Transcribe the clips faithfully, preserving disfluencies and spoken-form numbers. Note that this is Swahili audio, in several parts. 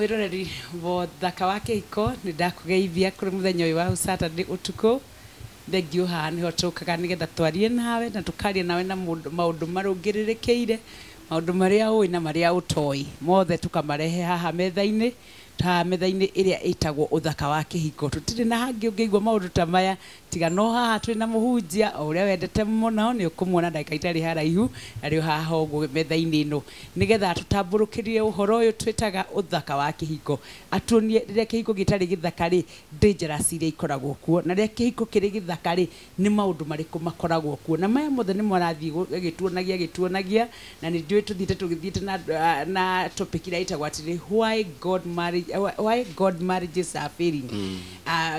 mwiroreri wo thaka wa kihiko ni ndakugeithia kuri muthenya uyu wa Saturday utuku thengio haha niho tukaga nigetha twarie nawe na tukaria nawe na maundu marungiririkiire maundu maria ui na maria utoi mothe tukamarehe haha metha-ini ta metha-ini iria itagwo uthaka wa kihiko tutire na hangi ungeigwa maundu ta maya tiga no haha twi na muhunjia uria wendete muno ni ukumuona ndagika itari haraihu ari haha uguo metha-ini ino nigetha tutamburukirie uhoro uyu twitaga uthaka wa kihiko atuonie riria kihiko gitari githaka ri dangerous iria ikoragwo kuo na riria kihiko kiri githaka ri ni maundu mariku makoragwo kuo na maya mothe ni marathii gituonagia gituonagia na ni ndui tuthiite tugithiite na na topic iria itagwo atiri why God marriage why God marriages are failing mm. uh,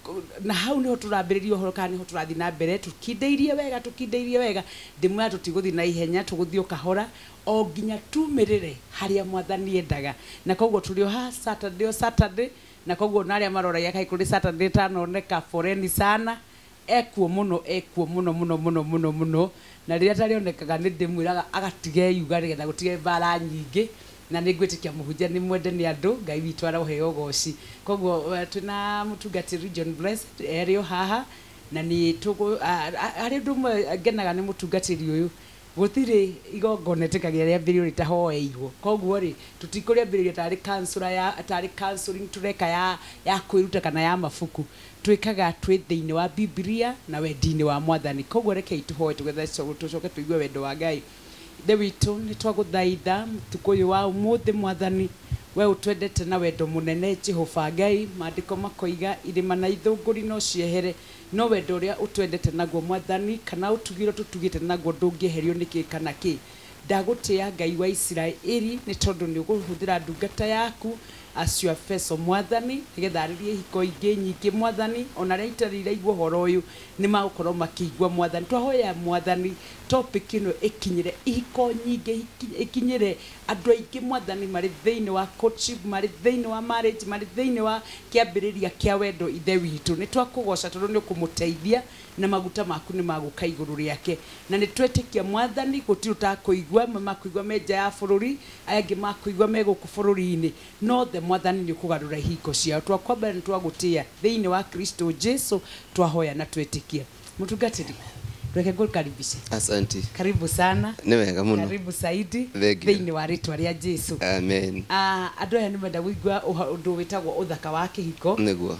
na hau niho turambiririo horo kana niho turathi na mbere tukindeirie wega tukindeirie wega ndimwa tutiguthi na ihenya tuguthi ukahora o ginya tumirire haria mwathani endaga na koguo tulio ha Saturday o Saturday na koguo naria maroragia kai kuri Saturday tanoneka foreni sana ekuo muno ekuo muno muno muno muno muno na riria tarionekaga ni ndimwiraga agatige yuga rigetha gutige bara nyingi na nigwitikia muhunjia ni mwende ni andu ngai witu aroheo goci koguo tuna mutungati Region Blessed erio haha na ni tugu ari ndu ngenaga ni mutungatiri uyu gutire igongona tikagia ria mbiri uri tahoeirwo koguo ri tutikuria mbiri tari counselor ya tari counseling tureka ya ya kwiruta kana ya mafuku twikaga twi thiini wa Biblia na wendini wa mwathani koguo reke ituhoe tugetha tucoke tuigue wendo wa ngai the witu ni twaguthaitha tukuyu wa umuthi mwathani we utwendete na wendo munene Jehova Ngai maandiko makoiga irima na ithunguri no ciehere no wendo uria utwendete naguo mwathani kana utugiro tutugite naguo ndungieherio niki kana ki ndagutia Ngai wa Israeli ni tondu ni uguhuthira ndungata yaku acio feso mwathani nigetha aririe hiko ingi nyingi mwathani ona ria itarire igwo horo uyu ni magukorwo makigwa mwathani twahoya mwathani topic ino ikinyire ihiko nyingi ikinyire andu aingi mwathani mari thiini wa courtship mari thiini wa marriage mari thiini wa kiambiriria kia wendo ithe witu ni twakugoca tondu ni ukumuteithia na maguta maku ni maguka iguru riake na ni twetikia mwathani gutiri utakuigwa makuigwa meja ya bururi ayangi makuigwa meguku bururi-ini no the mwathani ni kugarura hiko ciao twakwamba ni twagutia thiini wa Kristo Jesu twahoya na twetikia mutungatiri Reke kukaribisha. Asante. Karibu sana. Ni wega muno. Karibu saidi. Thiini wa ritwa ria Jesu. Amen. Ah andu aya ni menda wigwa undu witagwo uthaka wa kihiko. Niguo.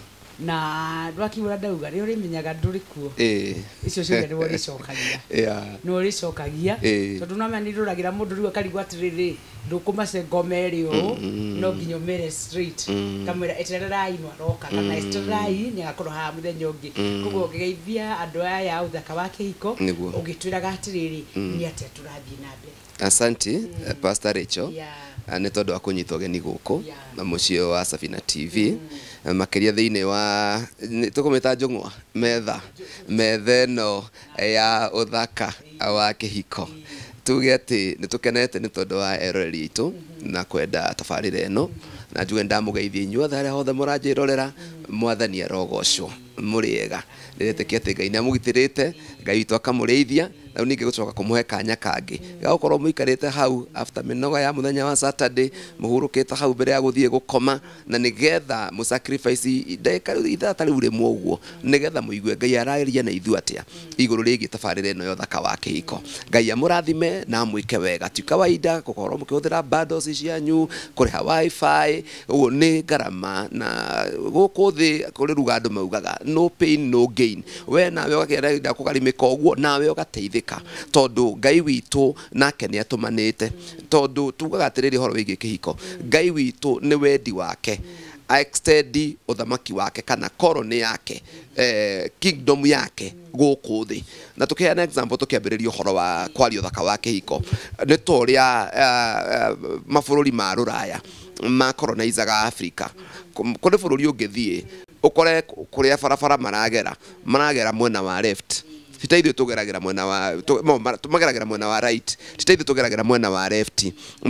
Na ndwakiura ndauga ri uri menyaga nduri kuo. Eh. Icio cio ni wori cokagia. Yeah. No uri cokagia. Tondu no mani nduragira mundu riu akarigwa atiriri ndukuma ngomeri u no nginyo mere street kamera etererai no aroka kana etererai ni agakorwo ha muthenya ungi koguo ngigeithia andu aya uthaka wa kihiko ugitwiraga atiriri ni ate turathie na mbere. Asante Pastor Rachel. Yeah. Ni tondu wa kunyitwo geni guku na mucio wa Safina T V makiria thiini wa tukumita njungwa metha metha no ya uthaka wa kihiko tuge ati nitukenete ni tondu wa eroreri itu na kwenda tabarire eno na njuge ndamugeithie inyuothe aria hothe muranjirorera mwathani arogocwo muriega ndiretikia ati Ngai namugitirite Ngai witu akamurithia na ningi gucoka kumuhe kanya kangi gakorwo muikarite hau after minoga ya muthenya wa Saturday muhurukite hau mbere ya guthie gukoma na nigetha mu sacrifice ndeka ithata riu ri muguo nigetha muigue Ngai arageria na ithu atia iguru rigi tabarire no yothaka wa kihiko Ngai amurathime na mwike wega ti kawaida gukorwo mukihuthira bundles cianyu kuriha wifi uguo ni garama na guku thi kuri ruga andu maugaga no pain no gain we nawe ugakienda kugarimika uguo nawe ugateithika tondu Ngai witu nake ni atumanite tondu tugaga atiriri horo wigi kihiko Ngai witu ni wendi wake a extend uthamaki wake kana koroni yake eh kingdom yake guku thi na tukiana example tukiambiririo horo wa kwario thaka wa kihiko ni toria mabururi ma ruraya ma colonizaga Africa kuri bururi ungithie ukore kuria barabara maragera maragera mwena wa left titaithio tugeragira mwena wa tumageragira mwena wa right titaithio tugeragira mwena wa left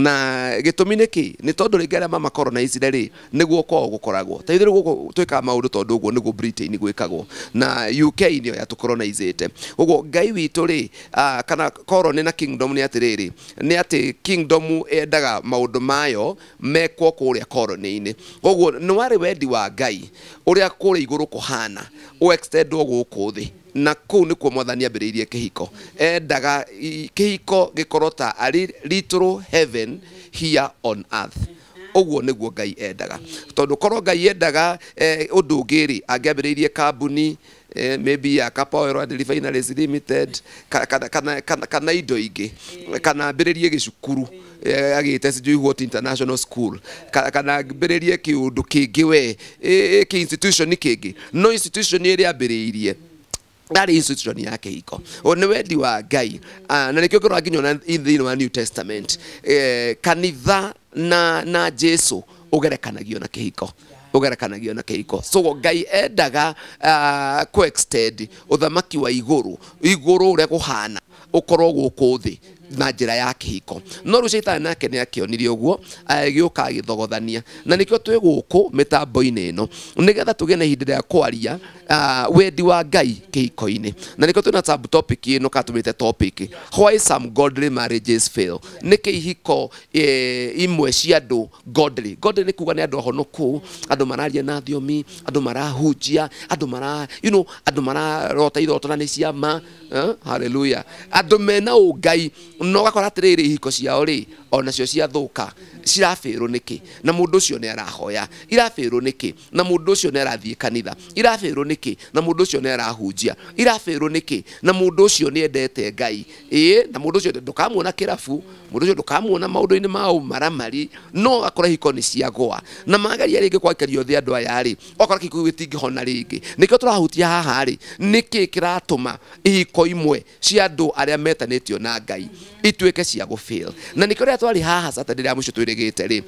na gitumi niki ni tondu ringera mama colonize ri niguo ko gukoragwo taithio guko twika maundu tondu uguo niguo Britain gwikagwo na U K nio ya tucolonizete uguo ngai witu ri kana colony na kingdom ni atiriri ni ati kingdom endaga maundu mayo mekwo kuria colony-ini uguo ni wari wendi wa ngai uria kuri iguru kuhana o extend guku thi na kuu ni kwa mwathani ambiriirie kihiko endaga kihiko gikorota ari literal heaven here on earth uguo niguo ngai endaga tondu korwo ngai endaga undu ngiri angiambiriirie kambuni Eh, maybe ya Kapower and Refineries Limited kana kana kana indo ingi kana mbiririe gicukuru eh, agite sijui what international school kana mbiririe kiundu kingi we eh, ki institution kingi no institution iri ambiriirie ndari institution yake iko one wendi wa ngai na nikio ngoro nginyona thini wa New Testament eh, kanitha na na Jesu ugerekanagio na kihiko ugerekanagio na kihiko so ngai endaga uh, ko extend uthamaki wa iguru iguru ure kuhana ukorwo guku thi na njira ya kihiko no ru shaitani nake ni akionirie uguo agioka agithogothania na nikio twi guku mitambo-ini ino nigetha tuge na ihinda ya kwaria uh, wendi wa ngai kihiko-ini na nikio tuna sub topic ino katumite topic why some godly marriages fail niki ihiko e, imwe cia andu godly godly ni kuga ni andu ahonoku andu mararia na thiomi andu marahunjia andu mara you know andu mararota ithoto na ni ciama uh, hallelujah andu mena ungai no gakora atiriri ihiko ciao ri ona cio cia thuka cirafirwo niki na mundu ucio ni arahoya irafirwo niki na mundu ucio ni arathie kanitha irafirwo niki na mundu ucio ni arahunjia irafirwo niki na mundu ucio ni endete ngai ii na mundu ucio ndukamuona kirafu mundu ucio ndukamuona maundu-ini mao maramari no akora ihiko ni ciagwa na magaria ringi kwakario thi andu aya ri okora kikuyu gitingihona ringi nikio turahutia haha ri niki kiratuma ihiko imwe cia andu aria metanitio na ngai ituike cia go fail na nikio ria twari haha Saturday ya mucio twirigite ri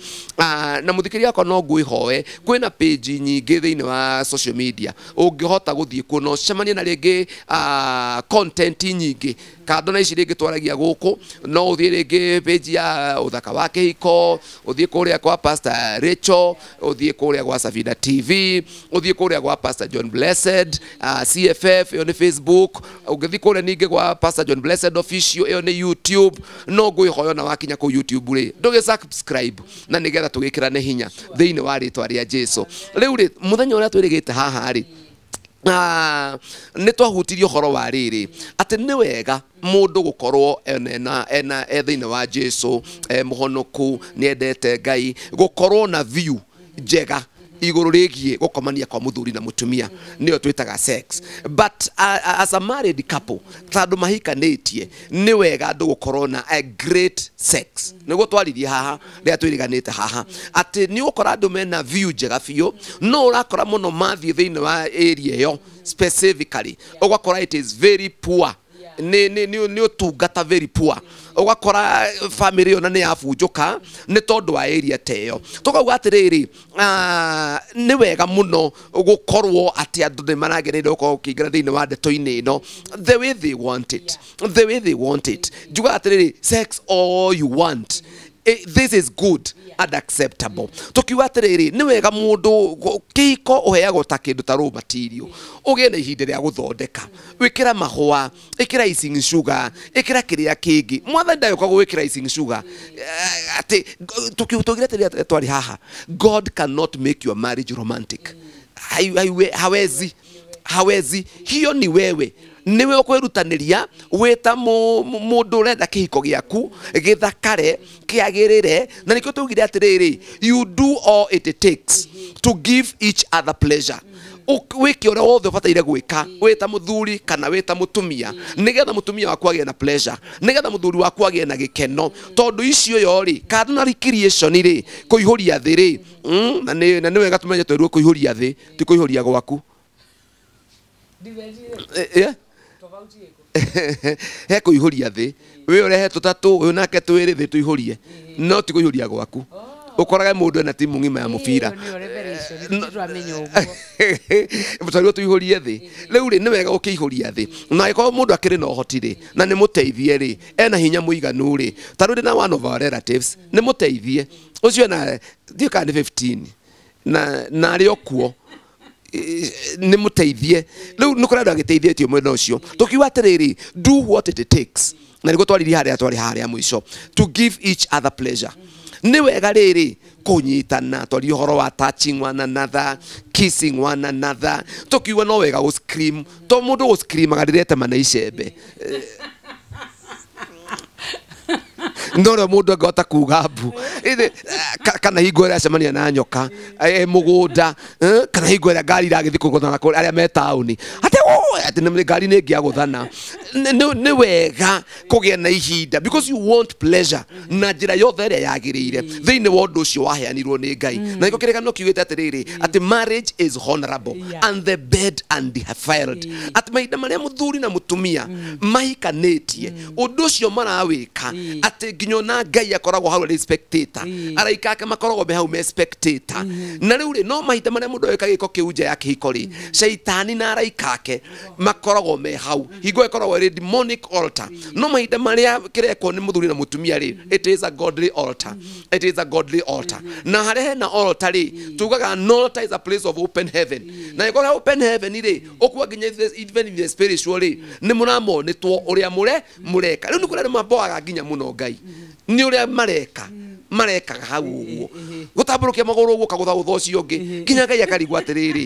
na muthikiria ko no ngwihoe kwina page nyingi thiini wa social media ungihota guthie kuo no cemania na ringi content nyingi kando na ici ringi twaragia guku no uthie ringi page ya uthaka wa kihiko uthie kuria kwa Pastor Rachel uthie kuria kwa Safina T V uthie kuria kwa Pastor John Blessed uh, C F F yo ni Facebook uthie kuria ningi kwa Pastor John Blessed official yo ni YouTube no ngwihoyo na wakinya ku YouTube ri nduge subscribe na nigetha tugikirane hinya thiini wa ritwa ria Jesu riu ri muthenya uria twirigite haha ri Ah, ni twahutirio horo wa riri ati ni wega mundu gukorwo ena ena ethiini wa Jesu eh, muhonoku ni endete ngai gukorwo na view njega iguru rigie gukomania kwa muthuri na mutumia niyo twitaga sex but uh, as a married couple tandu mahikanitie ni wega andu gukorwo na a great sex niguo twaririe haha ria twiriganite haha ati ni ukora andu mena view njega biu no urakora muno mathie thiini wa area yo specifically ugakora it is very poor ni ni ni utungata very poor ugakora family ona ni yabunjuka ni tondu wa area teyo tukauga atiriri ah ni wega muno gukorwo ati andu ni maragereire uko ukiingira thiini wa ndeto-ini ino the way they want it the way they want it juga atiriri sex all you want this is good and acceptable tukiwa atiriri ni wega mundu kihiko uheagwo ta kindu ta raw material ugie na ihinda ria guthondeka wikira mahua ikira icing sugar ikira kiria kingi mwathani ndayoka gwikira icing sugar ati tukiutugira tiria twari haha God cannot make your marriage romantic hawezi hawezi hiyo ni wewe niwe ukwirutaniria wita mundu urenda kihiko giaku githakare kiagirire na nikio tugire atiriri you do all it takes to give each other pleasure wiki ora wothe bataire gwika wita muthuri kana wita mutumia nigetha mutumia waku agie na pleasure nigetha muthuri waku agie na gikeno tondu icio yo ri kana recreation ri kuihuria thi ri na ni na ni wega tumenye tweru kuihuria thi ti kuihuria gwaku yeah he kuihuria thi we urehe tutatu uyu nake twiri thi tuihurie no ti kuihuria gwaku ukoraga mundu ena timu ngima ya mupira Mũtari tuihurie thi riu ri ni wega ukiihuria thi na iko mundu akiri na uhoti ri na ni muteithie ri ena hinya muiganu ri taru ri na one of our relatives ni muteithie ucio na dio ka fifteen na na ri okuo ni muteithie riu ni kurenda agiteithietie mwena ucio tukiwa atiriri do what it takes na niguo twaririe haria twari haria mwisho to give each other pleasure ni wega riri kunyitana twari uhoro wa touching one another kissing one another tukiwa no wega go scream to mundu go scream agarirete mana icembe ndoro mundu agota kugabu kana hingo ria cemania na nyoka e mugunda kana hingo ria ngari iragithi kuguthana kuri aria me tauni ati ati ni ngari ni ngia guthana ni wega kugia na ihinda because you want pleasure na njira yothe ria yagirire thiini wa undu ucio waheanirwo ni Ngai na iko kirekano kiugite atiriri ati marriage is honorable and the bed undefiled ati mahinda maria muthuri na mutumia mahikanitie undu ucio marawika ati nginyo na Ngai akoragwo hau ri spectator araika ake makoragwo me hau me spectator na riu ri no mahinda maria mundu eka giko kiunja ya kihiko ri shaitani na araika ake makoragwo me hau hingo ikoragwo ri demonic altar no mahinda maria kirekwo ni muthuri na mutumia ri it is a godly altar it is a godly altar na haria na altar ri tugaga an altar is a place of open heaven na ikora open heaven ri okwa nginya even in the spiritual ri ni muramo ni two uria mure mureka riu ni kuria maboaga nginya muno Ngai ni uria mareka mareka hau uguo gutamburukia maguru uguo kagutha utho ucio ngi kinya Ngai akarigwa atiriri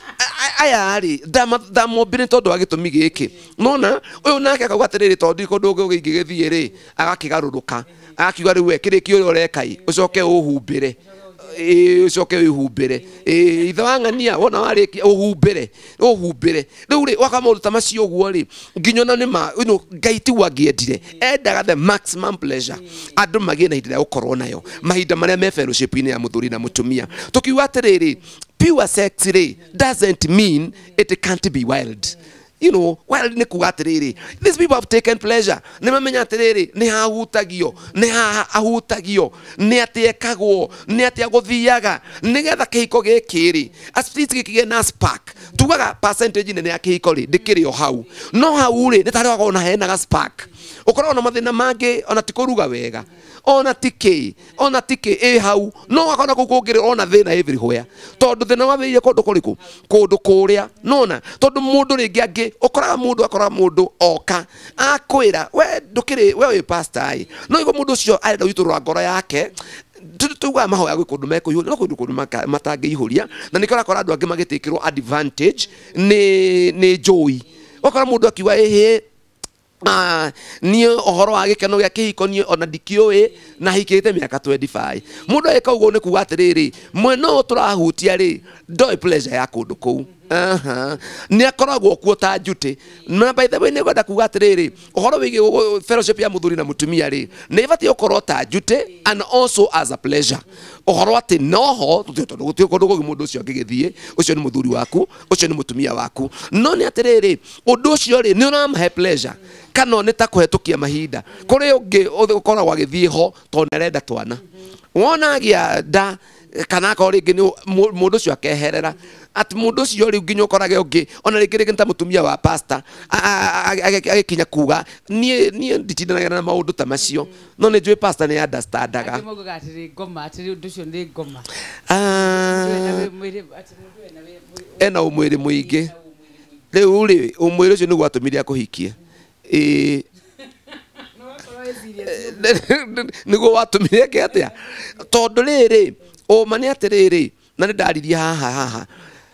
aya ari damo bine tondu agitumi giki nona uyu nake akauga atiriri tondu ikondu ungi ngigithie ri agakigaruruka akiuga riu ekiriki uri urekai ucoke uhumbire ucoke uhumbire ithe wa ng'ania wona wariki uhumbire uhumbire riu ri waka maundu ta macio uguo ri nginyo na ni ma Ngai ti wangiendire endaga the maximum pleasure andu magie na ihinda ukorwo nayo mahinda maria me fellowship ini ya muthuri na mutumia tukiuga atiriri pure sex ri doesn't mean it can't be wild. You know, while ni kuga atiriri these people have taken pleasure ni mamenya atiriri ni hahutagio ni hahutagio ni atiekagwo ni atiaguthiaga nigetha kihiko gikiri aspiti gikige na spark tugaga percentage nene ya kihiko ri ndikiri o hau no hau ri ni tari ona hena ga spark ukorwo na mathina mangi ona tikuruga wega ona tiki ona tiki e hau no akona kukungire ona thina everywhere tondu thina wa thiye kundu kuriku kundu kuria nona tondu mundu ringi angi ukoraga mundu akora mundu oka akwira we ndukiri we we pastor ai no igo mundu ucio arenda witurura ngoro yake tuga mahoya gwikundu mekuihuri no kundu kundu matangiihuria na nikora kora andu angi magitikirwo advantage ni ni joy ukora mundu akiwa ehe Ah, ni ohoro wa gikeno gya kihiko ni ona ndikioi na hikite miaka twenty-five mundu eka ugo ni kuga atiriri mweno turahutia ri ndoi pleasure ya kundu kou aha ni akoragwo kuo ta njute na by the way ni gwenda kuga atiriri ohoro wigi fellowship ya muthuri na mutumia ri ni ibati ukorwo ta njute and also as a pleasure ohoro ati noho tondu gutio kundu gugi mundu ucio ngigithie ucio ni muthuri waku ucio ni mutumia waku no ni atiriri undu ucio ri ni unamahe pleasure kana ni ta kuhetukia mahinda kuri ungi ukoragwo agithie ho tondu arenda twana wona gia da kana ko ringi ni mundu ucio akeherera ati mundu ucio ri nginya ukorage ungi ona ringi ringi ta mutumia wa pastor agikinya kuga nie nie nditindanaga na maundu ta macio no ni njui pastor ni understandaga ati mugo gatiri ngoma ati undu ucio ni ngoma ah ena umwiri muingi riu ri umwiri ucio ni gwatumire akuhikie eh niguo watumire ke atia tondu riri o mani atiriri na ndariria haha haha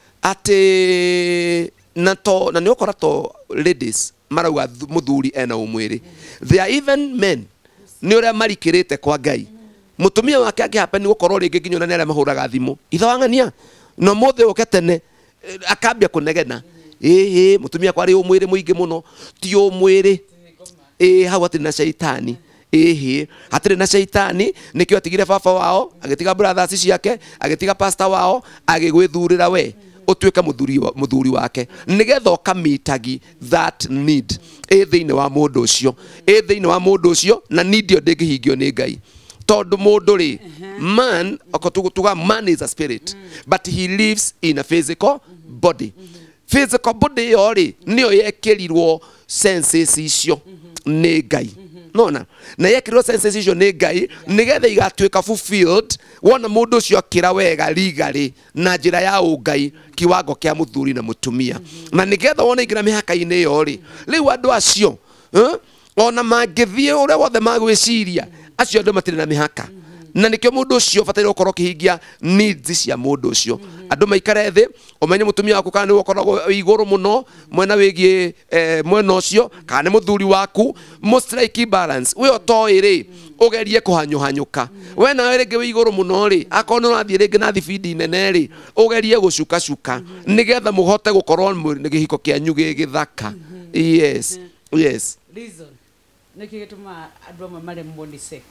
ati na to na ni ukora to ladies marauga muthuri ena umwiri there are even men ni uria marikirite kwa Ngai mutumia wake angihape ni gukorwo ringi nginyo na nere mahuraga thimu itha wa ng'ania no muthe uke tene akambia kunegena eh eh mutumia kwari umwiri muingi muno ti umwiri eh hau ati na shaitani ehe hatire na shaitani nikio atigire baba wao agitiga brothers ciake agitiga pastor wao agigwithurira we utuika muthuri muthuri wake nigetha kamitagi that need e thiini wa mundu ucio e thiini wa mundu ucio na need yo ndingihingio ni Ngai tondu mundu ri man akotuga man is a spirit but he lives in a physical body. Physical body yo ri niyo yekirirwo senses icio ni Ngai. Nona na yekirirwo senses icio ni Ngai nigetha igatuika fulfilled wona mundu ucio akira wega legally na njira ya ungai kiwango kia muthuri na mutumia. Na nigetha wona igira mihaka-ini yo ri riu andu acio ona mangithie uria wothe magwiciria acio andu matire na mihaka. Na nikio mundu ucio bataire gukorwo kihingia needs cia mundu ucio. Andu maikare thi umenye mutumia waku kana ni ukoragwo iguru muno mwena wigie mwena ucio kana ni muthuri waku mo strike balance we otoi ri ugerie kuhanyuhanyuka we na rege wi iguru muno ri akono nathie rege na thibidi nene ri ugerie gucuka cuka nigetha muhote gukorwo ni gihiko kianyu gigithaka. Yes, yes. Reason nikigituma andu amwe mare mboni sex.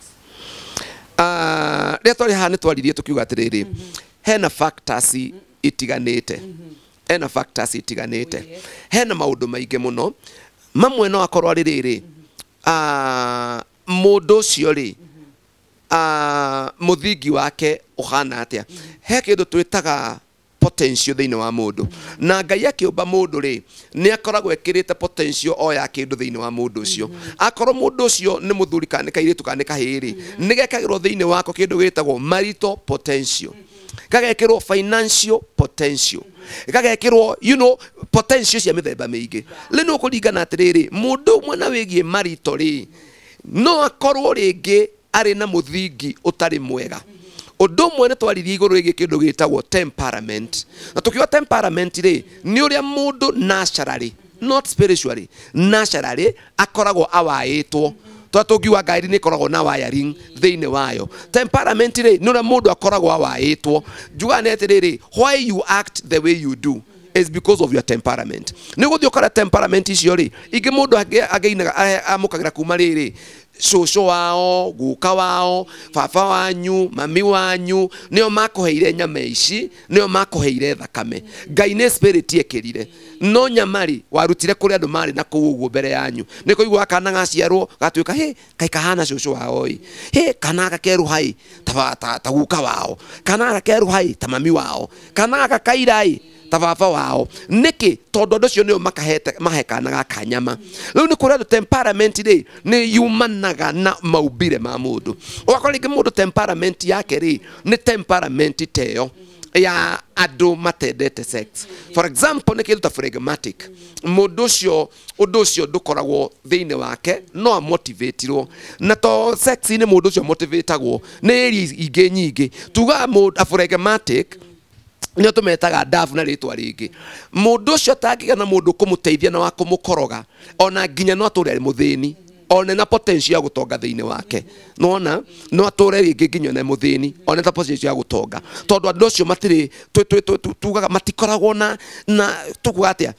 Ah, ria twari hane twaririe tukiuga atiriri hena factors itiganite, hena factors itiganite, hena maundu maingi muno mamwe no akorwo ririri ah mundu ucio ri ah muthingi wake uhana atia he kindu twitaga potential thiini wa mundu na Ngai akiumba mundu ri ni akoragwo ekirite potential o ya kindu thiini wa mundu ucio. Akorwo mundu ucio ni muthuri kana kairitu kana kahiri ni gekagirwo thiini wako kindu gitagwo marital potential, kagekirwo financial potential, kagekirwo you know potential cia mithemba mingi. Lino kuringana atiriri mundu mwana wigie marital ri no akorwo ringi ari na muthingi utari mwega. Undu mwe twaririe iguru rigi kindu gitagwo temperament. Na tukiwa temperament ri ni uria mundu naturally not spiritually naturally akoragwo awaitwo twa tugiwa Ngai ni koragwo na wiring thiini wayo. Temperament ri ni uria mundu akoragwo awaitwo juga netiriri why you act the way you do is because of your temperament. Ni guthio ukara temperament icio ri ingi mundu ageina amukagira kuma riri shosho wao guka wao baba wanyu mami wanyu nio makuheire nyama ici nio makuheire thakame. Ngai ni spirit ekirire no nyamari warutire kuri andu mari na kuuguo mbere yanyu niko igwa kana gaciarwo gatuika he kai kahana shosho wao i he kana gakeru hai ta ta guka wao kana gakeru hai ta mami wao kana gakairai ta baba wao niki tondu andu cio nio makahete mahekanaga kanyama. Riu ni kuria temperament ri ni yumanaga na maubire ma mundu. Wakora ingi mundu temperament yake ri ni temperament teo ya andu matendete sex. For example ni kindu ta phlegmatic mundu cio undu cio ndukoragwo thiini wake no motivateirwo na to sex ni mundu cio motivatagwo ni ingi nyingi tuga mundu phlegmatic nio tumetaga dafu na ritwa ringi mundu ucio tangiga na mundu kumuteithia na wa kumukoroga ona nginya no ature ari muthini ona na potential ya gutonga thiini wake nona no ature ringi nginya na muthini ona ta potential ya gutonga tondu andu ucio matiri tugaga matikoragwo na na tukugatia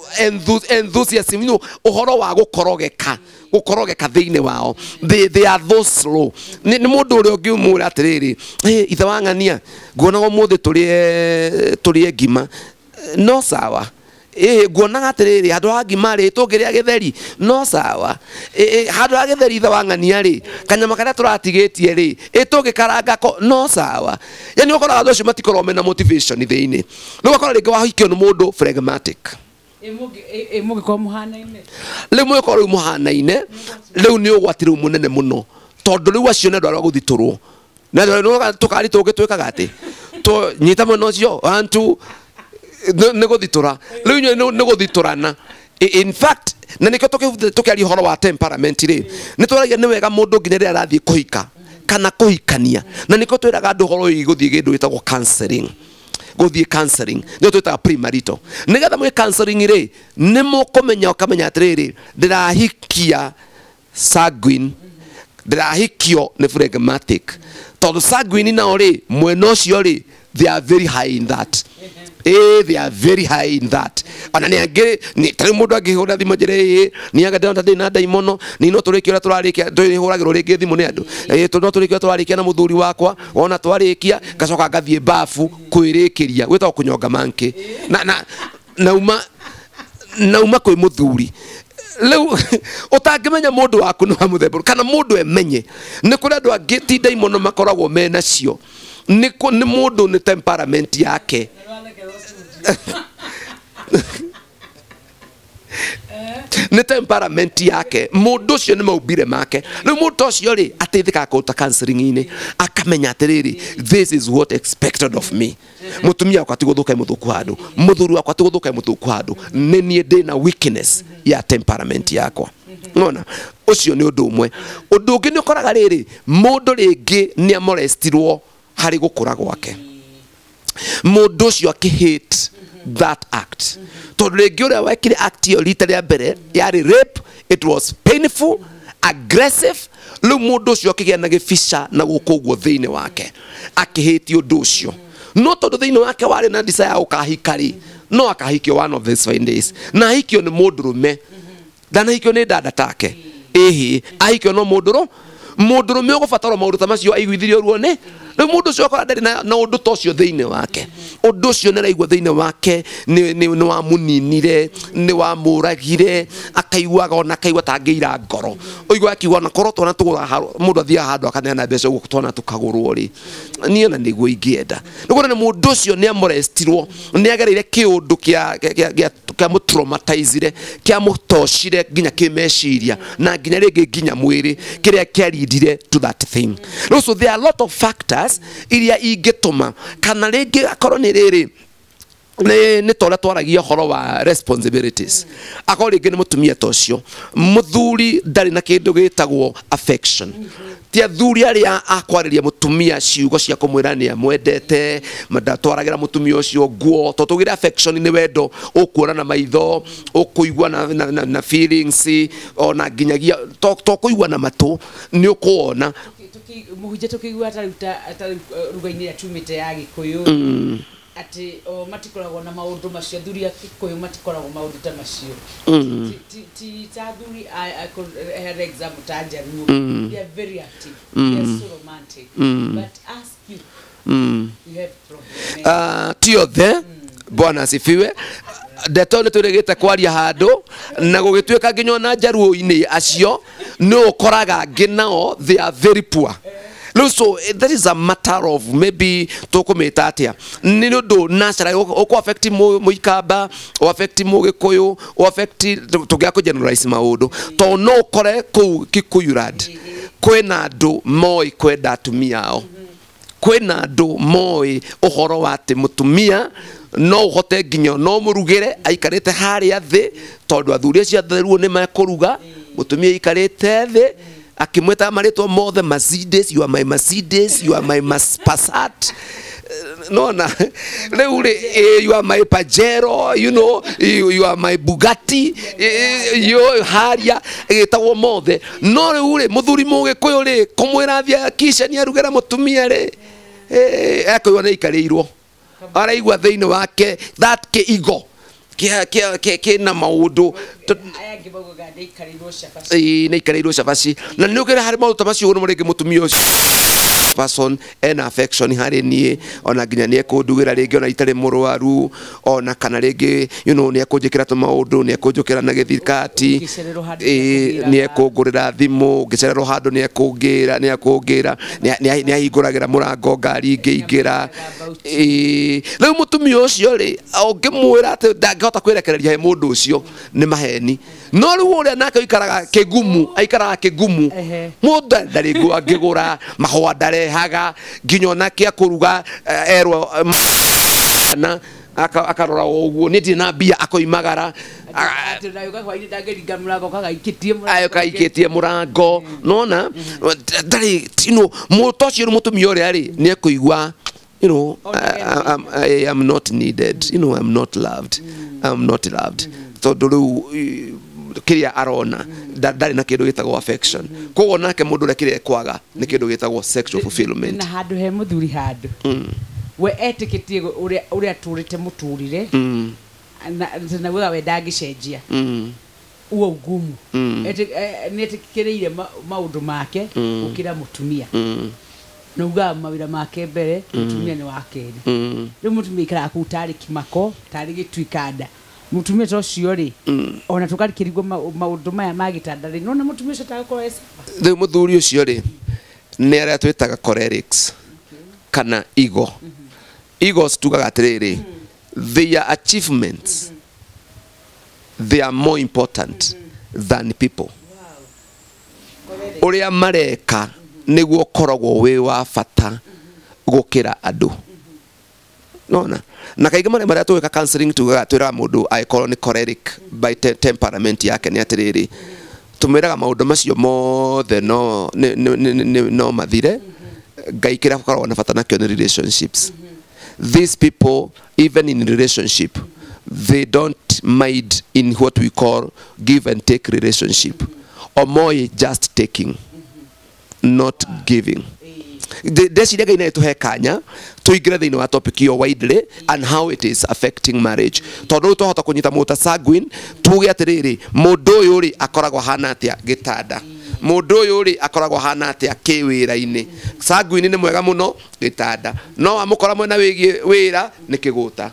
enthusiasm no uhoro wa gukorogeka gukorogeka thiini wao they, they are those slow ni mundu uri ungiumura atiriri hey, ithe wangania nguonaga muthi turie turie ngima no sawa eh nguonaga atiriri handu ha ngima ri tungiria githeri no sawa eh handu ha githeri ithe wangania ri kanyama karia turatigitie ri itungikaranga ko no sawa. Yani ukora andu acio matikorwo mena motivation thiini no ukora ringi wahikio ni mundu phlegmatic emugi kwa muhanaine le mwe ko muhanaine le ni ugwatiru munene muno tondu riu acio ndu arwa guthiturwo na no tukari tugitwikaga ati to nyita muno cio antu ne guthitura riu ni guthiturana. In fact na nikyo tukiari horo wa temperament ri ni twaragia ni wega mundu nginya ri arathie kuhika kana kuhikania na nikyo twiraga andu horo iguthie gindu gitagwo counseling guthie counseling ndio twita premarital nigetha mwe counseling ri ni mukumenya ukamenya atiriri ndirahikia sanguine ndirahikio ni phlegmatic tondu sanguine na ri mweno cio ri they are very high in that eh they are very high in that ana ni angi ni tari mundu angihura thimo njire ni aga ndonda thina daimono ni no turikira turarikia tuhuragirwo ringi thimu ni andu eh no turikira turarikia na muthuri wakwa ona twarikia gacoka ngathie bafu kwirikiria gwitwa kunyonga manki na na nauma nauma kwi muthuri leu utangimenya mundu waku no muthembu kana mundu emenye ni kuri andu angiti daimono makoragwo mena cio ni ni mundu ni temperament yake ni temperament yake mundu cio ni maubire make ni mundu cio ri ateithika kuruta counseling ini akamenya atiriri this is what expected of me mutumia wakwa tiguthuka muthuku handu muthuri wakwa tiguthuka muthuku handu ni nie ndina weakness ya temperament yakwa ngona ucio ni undu umwe undu ungi ni ukoraga riri mundu ringi ni amorestirwo hari gukura gwake mundu ucio akihate that act to ringi uria wekire act yo rita ria mbere yari rape it was painful aggressive lu mundu ucio akigia na gifica na gukuguo thiini wake akihate undu ucio no tondu thiini wake wari na desire ukahikari no akahikio one of these fine days na hikio ni mundurume dana hikio ni dada take ehi ahikio no munduru mundurume ugubatara maundu ta macio aiguithirio ruo ni riu mundu ucio akora ndari na na undu tocio thiini wake undu ucio ni raigua thiini wake ni ni wa muninire ni wa muragire akaiguaga ona akaigua tangiira ngoro oigua akiugua na korwo twana tugura mundu athia handu akaneana mbeca uguo twana tukagurwo ri nie na niguo ingienda niguo ni mundu ucio ni amorestirwo ni agereire kiundu kia kia kia mutraumatizire kia mutocire ginya kimeciria na ginya ringi ginya mwiri kiria kiarindire to that thing. So there are a lot of factors iria ingituma kana ringi akorwo ni riri ne ne tola twaragia horo wa responsibilities akorwo ringi ni mutumia tocio muthuri ndari na kindu gitagwo affection tia thuri aria akwariria mutumia ciugo cia kumwira ni amwendete madatwaragira mutumia ucio guo to tugira affection ni wendo ukuona na maitho ukuigua na, na, na, na feelings ona ginyagia to, to kuigua na matu ni ukuona muhuje tukigua ataruta atarugaini ya tumite ya Gikuyu ati o matikoragwo na maundu macio thuri Gikuyu matikoragwo maundu ta macio ti ti ta thuri I could have example ta Jaruo they are very active they are so romantic but ask you you have problem ah tio the bwana asifiwe ndeto ni turegete kwaria handu na gugituika nginya na Jaruo-ini acio no ukoraga nginao they are very poor. So that is a matter of maybe tokumeta atia ni ndu natural oko affect muikamba o affect mugikuyu o affect tugia ku generalize maundu to no kore ku Gikuyurad kwena ndu moi kwenda atumia ao kwena ndu moi uhoro wa ati mutumia no uhote nginya no murugire aikarite haria thi tondu athuri acio atheruo ni makuruga mutumia aikarite thi akimweta maritwa mothe Mercedes you are my Mercedes you are my Passat no na leure you are my Pajero you know you, you are my Bugatti yo haria gitawo mothe no leure muthuri mugikuyu ri kumwira thia kisha ni arugera mutumia ri eh akoiwa ni ikarirwo araigwa thiini wake that ke ego kia kia kia kia na maundu aya ngibogo gande ikarirwo shafashi eh na ikarirwo shafashi na nukira hari maundu tamaci uno murege mutumia ucio person and affection hari nie ona ginya nie kundugira ringi ona itare murwaru ona kana ringi you know nie kunjikira to maundu nie kunjukira na githikati eh nie kungurira thimu ngicererwo handu nie kungira nie kungira nie ahinguragira murango ngari ngiingira eh riu mutumia ucio ri ongimwira ati ndangihota kwirekereria he mundu ucio ni maheni no riu uria nake ikaraga kigumu aikaraga kigumu mundu ndari ngigura mahwa ndare haga nginyo nake akuruga erwo na akarora uguo niti na bia akoimagara atirayoga kwa ini ndangeringa murango kagaikitie murango ayo kaikitie murango nona ndari tino mutoci mutumia uri ari ni akuigwa you know I, I'm, I am not needed you know I'm not loved I'm not loved so do kiria arona ndari na kindu gitagwo affection kogo nake mundu ria kiria kwaga ni kindu gitagwo sexual fulfillment na handu he muthuri handu we etikitie uria uria turite muturire na na gwa we ndagicenjia uo ngumu eti ni etikireire maundu make ukira mutumia no uga mawira make mbere mutumia ni wakeri riu mutumia ikara ku tari kimako tari gitwikanda mutumia tocio ri ona tukarikirigwo maundu maya magitanda ri nona mutumia ucio tagakorwo esa the muthuri ucio ri ni aria twitaga cholerics kana ego egos tugaga atiriri their achievements they are more important than people uria mareka niguo koragwo wi wa bata gukira andu nona na kaingĩ marĩa marĩa twĩka counseling tugaga twĩraga mũndũ angĩkorwo nĩ choleric by te temperament yake nĩ atĩrĩrĩ tumĩraga maũndũ macio mothe no no mathire Ngai kĩrĩa gũkoragwo na bata nakĩo nĩ relationships. These people even in relationship they don't mind in what we call give and take relationship or more just taking not giving. Ndeciria Ngai nĩ tuhe kanya tuingire thĩinĩ wa topic yo widely and how it is affecting marriage tondũ tuhota kunyita mũta sanguine tuge atĩrĩrĩ mũndũ ũyũ rĩ akoragwo hana atĩa gĩtanda mũndũ ũyũ rĩ akoragwo hana atĩa kĩwĩra-inĩ sanguine nĩ mwega mũno gĩtanda no amũkora mwena wĩgie wĩra nĩ kĩgũta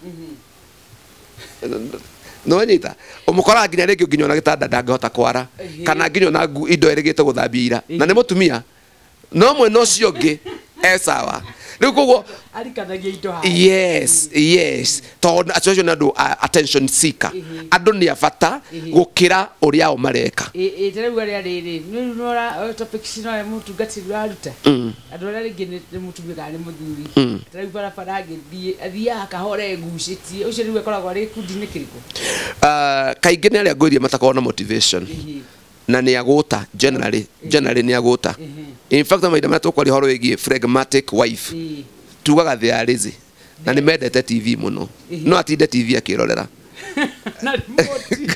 no nyita ũmũkora nginya rĩngĩ nginya na gĩtanda ndangĩhota kwara kana nginya na indo erĩgĩte gũthambia ira na nĩ mũtumia no mwena ũcio ũngĩ esawa rĩu koguo arikanagia indo haha yes yes tondũ acio nĩ andũ attention seeker andũ nĩ abata gũkĩra ũrĩa o mareka ĩ rĩu arĩa rĩrĩ nĩ nora topic cino ya mũtungatĩri waruta andũ arĩa rĩngĩ nĩ mũtumia kana nĩ mũthuri rĩu barabara agĩthiĩ athiaga kahora egucĩtie ũcio rĩu akoragwo arĩ kundi-inĩ kĩrĩkũ kaingĩ nĩ arĩa ngũirie matakoragwo na motivation na nĩ agũta generally generally nĩ agũta in fact maida mato kwa horo wĩgie phlegmatic wife tugaga they are lazy na nĩ mendete T V mũno no atinde T V akĩrorera na remote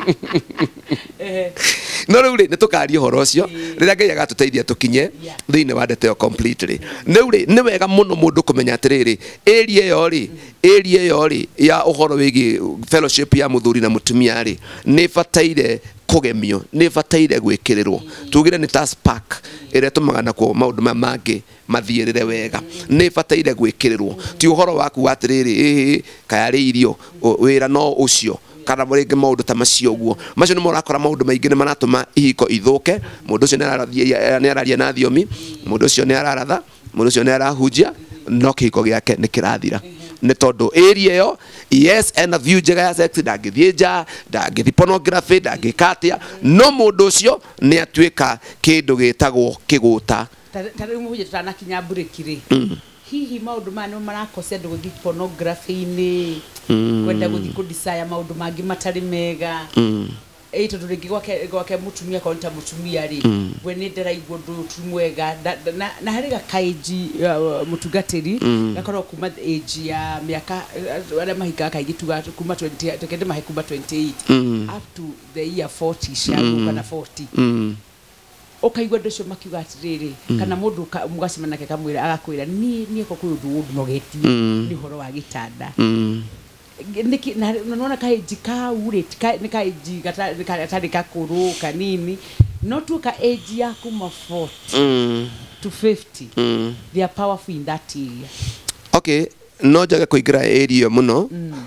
no rĩu rĩ nĩ tũkaria ũhoro ũcio rĩrĩa Ngai agatũteithia tũkinye thĩinĩ wa ndeto completely rĩu rĩ nĩ wega mũno mũndũ kũmenya atĩrĩrĩ area ĩyo rĩ area ĩyo rĩ ya ũhoro wĩgie fellowship ya mũthuri na mũtumia rĩ nĩ bataire kugemio nĩ bataire gwĩkĩrĩrwo tugire nĩ task pack ĩrĩa tũmaga nakuo maũndũ maya mangĩ mathiĩrĩre wega nĩ bataire gwĩkĩrĩrwo ti ũhoro waku atĩrĩrĩ ĩhĩ kayarĩ irio wĩra no ũcio kana rĩngĩ maũndũ ta macio ũguo macio nĩ mũrakora maũndũ maingĩ nĩ maratũma ihiko ithũke mũndũ ũcio nĩ araria na thiomi mũndũ ũcio nĩ araratha mũndũ ũcio nĩ arahunjia no kĩhiko gĩake nĩ kĩrathira nĩ tondũ area ĩyo yes ena view njega ya sex ndangĩthiĩ nja ndangĩthiĩ pornography ndangĩka no mũndũ ũcio nĩ atuĩka kĩndũ gĩtagwo kĩgũta tarĩu mũhunjia tutanakinya burĩki rĩ hihi maũndũ maya nĩ marakosea andũ gũthiĩ pornography-inĩ kwenda gũthiĩ kũdesire maũndũ mangĩ matarĩ mega ĩ tondũ rĩngĩ gwake gwake mũtumia korwo ta mũtumia rĩ we nĩ ndĩraigua ũndũ ti mwega na harĩ gakaĩnji mũtungatĩri gakorwo kuma age ya mĩaka arĩa mahikaga kaingĩ tuga kuma twenty tekende mahe kuma twenty-eight up to the year forty ciagũka na forty ukaigua ndũ ũcio makiuga atĩrĩrĩ kana mũndũ mũgacemania nake kamwĩra agakwĩra niĩ niĩ ko kwĩ ũndũ ũnogetie nĩ ũhoro wa gĩtanda niki na naona kaĩnji kau rĩ nĩ kaĩnji gatarĩ kakũrũ kanini no tu ka age ya kuma forty to fifty they are powerful in that area. Okay no njage kũingĩra area mũno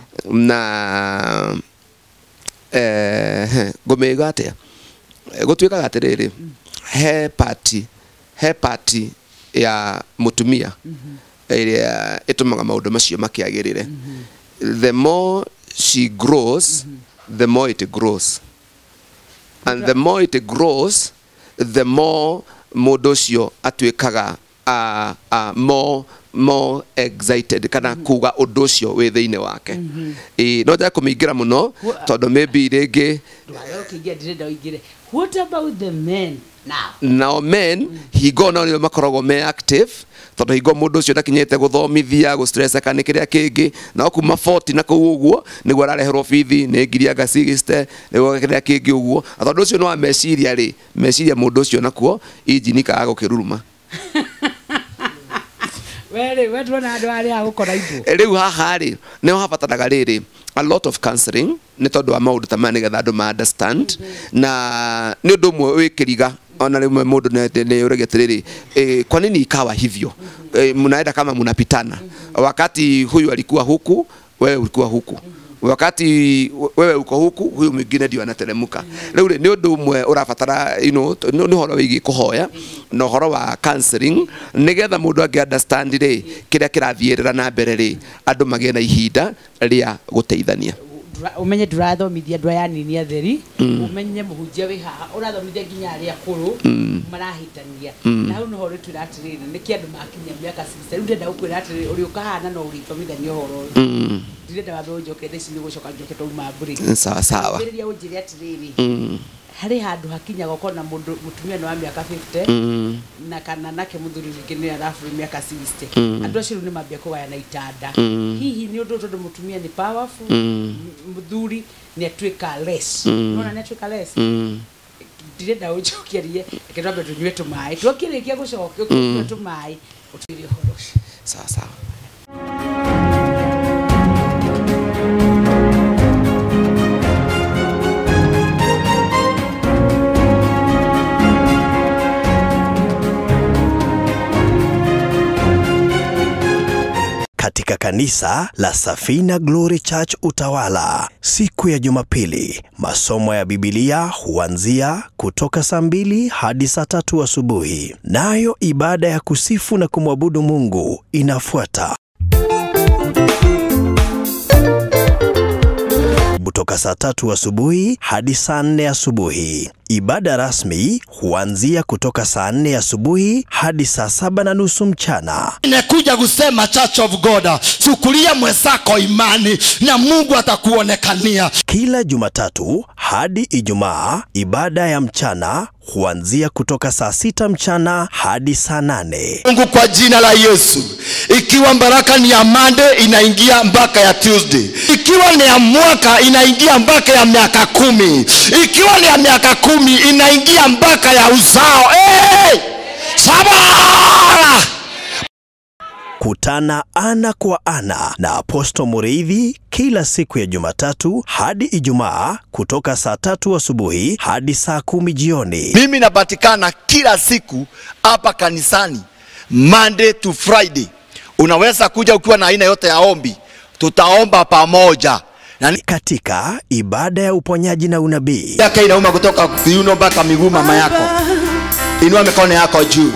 na eh ngũmĩiga atĩa gũtuĩkaga atĩrĩrĩ he party he party ya mũtumia ĩrĩa ĩtũmaga maũndũ macio makĩagĩrĩre the more she grows the more it grows and the more it grows the more mũndũ ũcio atuĩkaga uh, uh, more more excited kana kuga ũndũ ũcio wĩ thĩinĩ wake ĩ no njage kũmĩingĩra mũno tondũ maybe rĩngĩ what about the men now now men higo no nĩ makoragwo me active tondũ higo mũndũ ũcio ndakinyĩte gũthomithia gũ stress kana kĩrĩa kĩngĩ na kuma forty na kũu ũguo nĩguo arareherwo bithi nĩ ngiri anga sixty nĩguo kĩrĩa kĩngĩ ũguo tondũ ũcio no meciria rĩ meciria mũndũ ũcio nakuo injini kaga gũkĩruruma were wetu na andũ arĩa agũkora indo rĩu haha rĩ nĩ habataraga rĩrĩ a lot of counseling nĩ tondũ wa maũndũ ta maya nĩgetha andũ ma understand na nĩ ũndũ ũmwe wĩkĩriga ona rĩmwe mũndũ nĩ ũrege atĩrĩrĩ kwa nini ikawa hivyo mnaenda kama mnapitana wakati huyu alikuwa huku wewe ulikuwa huku wakati wewe uko huku huyu mwingine ndio anateremka leo ni undu umwe urabatara you know ni horo wigi kuhoya no horo wa counseling nigetha mundu angi understand ri kiria kirathiirira na mbere ri andu magie na ihinda ria guteithania umenye ndurathomithia andu aya nini atheri umenye muhunjia wi haha urathomithia nginya aria akuru marahitania na hau no horo turatirire niki andu makinya miaka sixty riu ndenda gukwira atiri uri ukahana no urithomithania horo ndirenda wambe njoke theci ni gucoka njoke tuma mburi sawa sawa mbiriria unjire atiriri hari handu hakinya gukona mundu mutumia no wa miaka fifty na kana nake muthuri wingi ni arafu miaka sixty andu acio ni mambia kuwaya na itanda hihi ni undu tondu mutumia ni powerful muthuri ni atwika less nona ni atwika less ndirenda unjokerie kitwambe tunywe tumai twakirikia gucoka ukinywe tumai utirie horo sawa sawa. Katika kanisa la Safina Glory Church Utawala, siku ya Jumapili, masomo ya Biblia huanzia kutoka saa mbili hadi saa tatu asubuhi. Nayo ibada ya kusifu na kumwabudu Mungu inafuata kutoka saa tatu asubuhi hadi saa nne asubuhi. Ibada rasmi huanzia kutoka saa nne asubuhi hadi saa saba na nusu mchana. Nimekuja kusema Church of God, chukulia mwenzako imani na Mungu atakuonekania. Kila Jumatatu hadi Ijumaa, ibada ya mchana huanzia kutoka saa sita mchana hadi saa nane. Mungu kwa jina la Yesu, ikiwa baraka ni ya Monday inaingia mpaka ya Tuesday. Ikiwa ni ya mwaka inaingia mpaka ya miaka kumi. Ikiwa ni ya miaka kumi inaingia mpaka ya uzao. Hey! Sabara! Kutana ana kwa ana na Apostle Mureithi kila siku ya Jumatatu hadi Ijumaa kutoka saa tatu asubuhi hadi saa kumi jioni. Mimi napatikana kila siku hapa kanisani Monday to Friday. Unaweza kuja ukiwa na aina yote ya ombi. Tutaomba pamoja. Na katika ibada ya uponyaji na unabii. Yake inauma kutoka kiuno mpaka miguu mama yako. Inua mikono yako juu.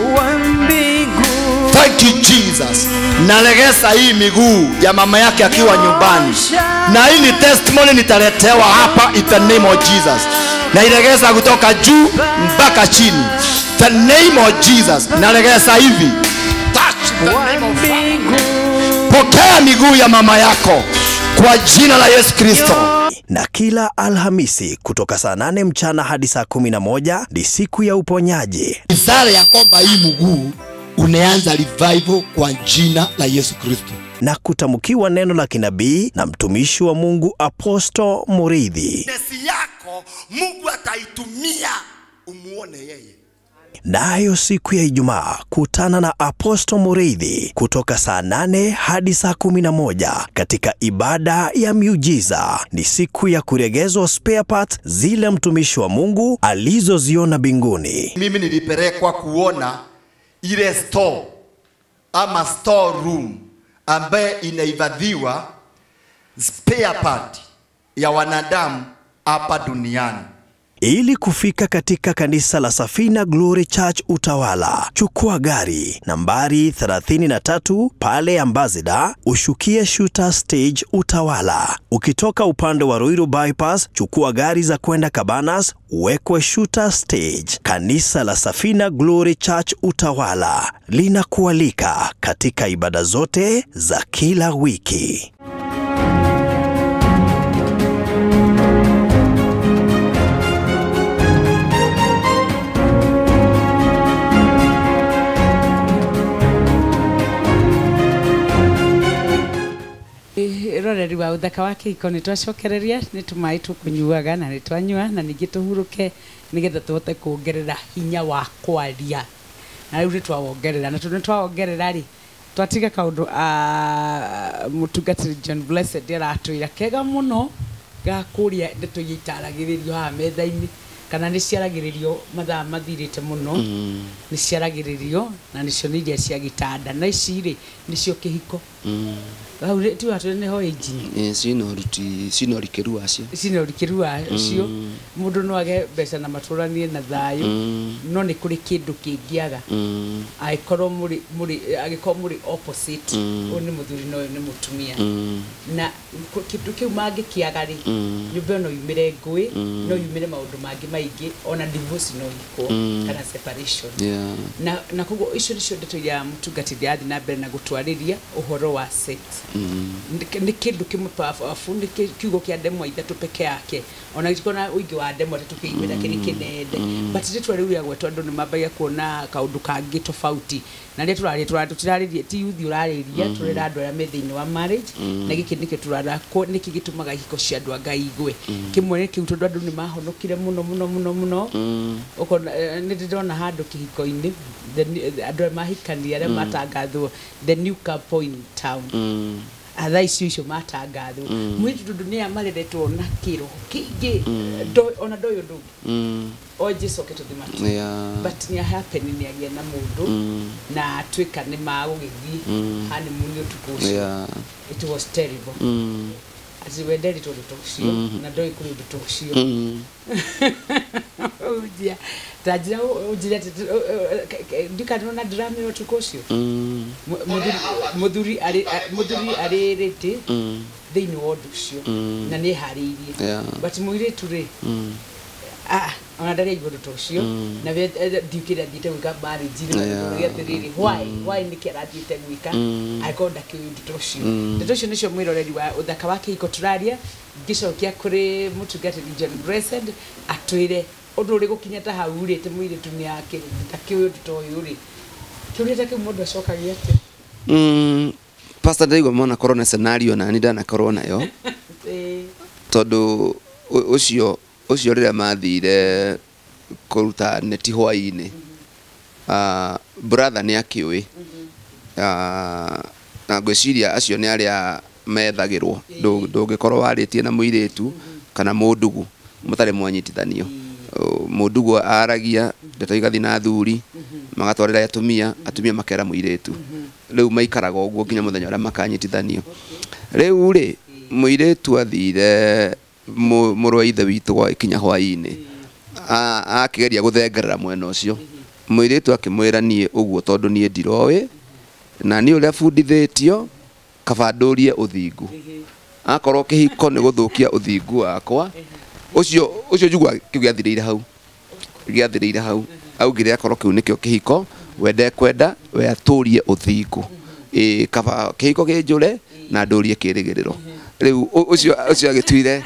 Thank you Jesus. Nalegeza hii miguu ya mama yake akiwa nyumbani. Na hii ni testimony nitaletewa hapa in the name of Jesus. Na ilegeza kutoka juu mpaka chini. The name of Jesus. Nalegeza hivi. Touch the name of God. Pokea miguu ya mama yako kwa jina la Yesu Kristo. Na kila Alhamisi kutoka saa nane mchana hadi saa kumi na moja ni siku ya uponyaji. Ishara ya kwamba hii mguu unaanza revival kwa jina la Yesu Kristo. Na kutamkiwa neno la kinabii na mtumishi wa Mungu Apostle Mureithi. Nesi yako Mungu ataitumia umuone yeye. Nayo siku ya Ijumaa kutana na Apostle Mureithi kutoka saa nane hadi saa kumi na moja katika ibada ya miujiza. Ni siku ya kuregezwa spare parts zile mtumishi wa Mungu alizoziona mbinguni. Mimi nilipelekwa kuona ile store ama store room ambaye inahifadhiwa spare part ya wanadamu hapa duniani. Ili kufika katika kanisa la Safina Glory Church Utawala, chukua gari nambari thelathini na tatu pale Ambassador, ushukie Shooter Stage Utawala. Ukitoka upande wa Ruiru Bypass, chukua gari za kwenda Cabanas, uwekwe Shooter Stage. Kanisa la Safina Glory Church Utawala linakualika katika ibada zote za kila wiki. Roreri wa uthaka wake iko nitwacokereria nitumai tukunyuaga na nitwanyua na ningi tuhuruke nigetha tuhote kuongerera hinya wa kwaria na riu nitwawongerera na tunitwawongerera ri twatiga kaundu a mutungatiri John Blessed aratwira kega muno ga kuria ndeto yitaragiririo ha metha-ini kana nĩ ciaragĩrĩrio mathaa mathirĩte mũno nĩ ciaragĩrĩrio na nĩcio nĩ iria cia gĩtanda na ici rĩ nĩcio kĩhiko hau ti watu nĩ ho injini cina ũruti cina ũrikĩru wacio cina ũrikĩru wacio mũndũ no age mbeca na matũranie na thayũ no nĩ kũrĩ kĩndũ kĩngĩaga agĩkorwo mũrĩ mũrĩ agĩkorwo mũrĩ opposite ũyũ nĩ mũthuri na ũyũ nĩ mũtumia na kĩndũ kĩu mangĩkĩaga rĩ nyũmba no yumĩre ngũĩ no yumĩre maũndũ mangĩ maingĩ ona divorce no ikwo kana separation na na koguo icio nĩcio ndeto iria mũtungatĩri athi na mbere na gũtwarĩria ũhoro wa sex nĩ kĩndũ kĩmwe powerful nĩ kiugo kĩa ndemwa ithatũ peke yake ona gĩtikona ũingĩ wa ndemwa tũkĩigwĩra kĩrĩ kĩnende but rĩtwa rĩu rĩa gwetwo andũ nĩ mambagia kuona kaũndũ kangĩ tofauti na rĩtwa tũrarĩ tũrarĩria ti youth ũrarĩria tũrera andũ arĩa me thĩinĩ wa marriage na gĩkĩ nĩkĩo tũrara nĩkĩ gĩtũmaga ihiko cia andũ a Ngai igwe kĩmwe nĩ kĩu tondũ andũ nĩ mahonokire mũno mũno mũno mũno ũkona nĩ ndĩrona handũ kĩhiko-inĩ andũ arĩa mahikania arĩa matangathwo the new couple in town atha icio icio matangathwo mwĩtu tondũ nĩ amareretwo na kĩro kĩingĩ ona ndoyo ndũngĩ o Jesu oke tũthimatu but nĩ happen nĩ agĩa na mũndũ na atuĩka nĩ magũgĩthiĩ honeymoon ũtukũ ũcio it was terrible ati wenderi tondũ tũcio na ndoĩ kũrĩ ũndũ tũcio ujia tajira ujia ndikano na drama ũtukũ ũcio muthuri ari muthuri ari rete thĩinĩ wa ũndũ ũcio na nĩ harĩirie but mũirĩtu rĩ ah ona ndari igũrũ tũcio na ndiukĩra thiĩte gwĩka marriage na gĩathĩrĩrĩ why why nĩ kĩra thiĩte gwĩka akonda kĩũndũ tũcio ndeto icio nĩcio mwĩroreri wa ũthaka wa kĩhiko tũraria ngĩcokia kũrĩ mũtungatĩri John Blessed atwĩre ũndũ ũrĩ gũkinya ta hau rĩ te mũirĩtu nĩ yake ta kĩũndũ ta ũyũ rĩ kĩũria ta kĩu mũndũ acokagia atĩ mm pastor Ndaigo mona corona scenario na nĩ ndanakorwo nayo tondũ ũcio ũcio rĩrĩa mathire kũruta neti hwaĩ-inĩ ah brother nĩ akĩũĩ ah na ngwĩciria acio nĩ arĩa methagĩrwo ndũngĩkorwo warĩtie na mũirĩtu kana mũndugu mũtarĩ mwanyitithanio mũndugu aragia ndeto igathi na thuri magatwarĩra atumia atumia makera mũirĩtu rĩu maikaraga ũguo nginya mũthenya ũrĩa makanyitithanio rĩu rĩ mũirĩtu athire mũrũ wa ithe witũ gwa ikinya hwaĩ-inĩ akĩgeria gũthengerera mwena ũcio mũirĩtu akĩmwĩra niĩ ũguo tondũ niĩ ndiroĩ na niĩ ũrĩa bundithĩtio kaba ndũrie ũthingu akorwo kĩhiko nĩ gũthũkia ũthingu wakwa ũcio ũcio njigua kĩu gĩathirĩire hau gĩathirĩire hau augire akorwo kĩu nĩkĩo kĩhiko wende kwenda we atũrie ũthingu ĩ kaba kĩhiko kĩnjũre na ndũrie kĩrĩgĩrĩro rĩu ũcio ũcio agĩtuire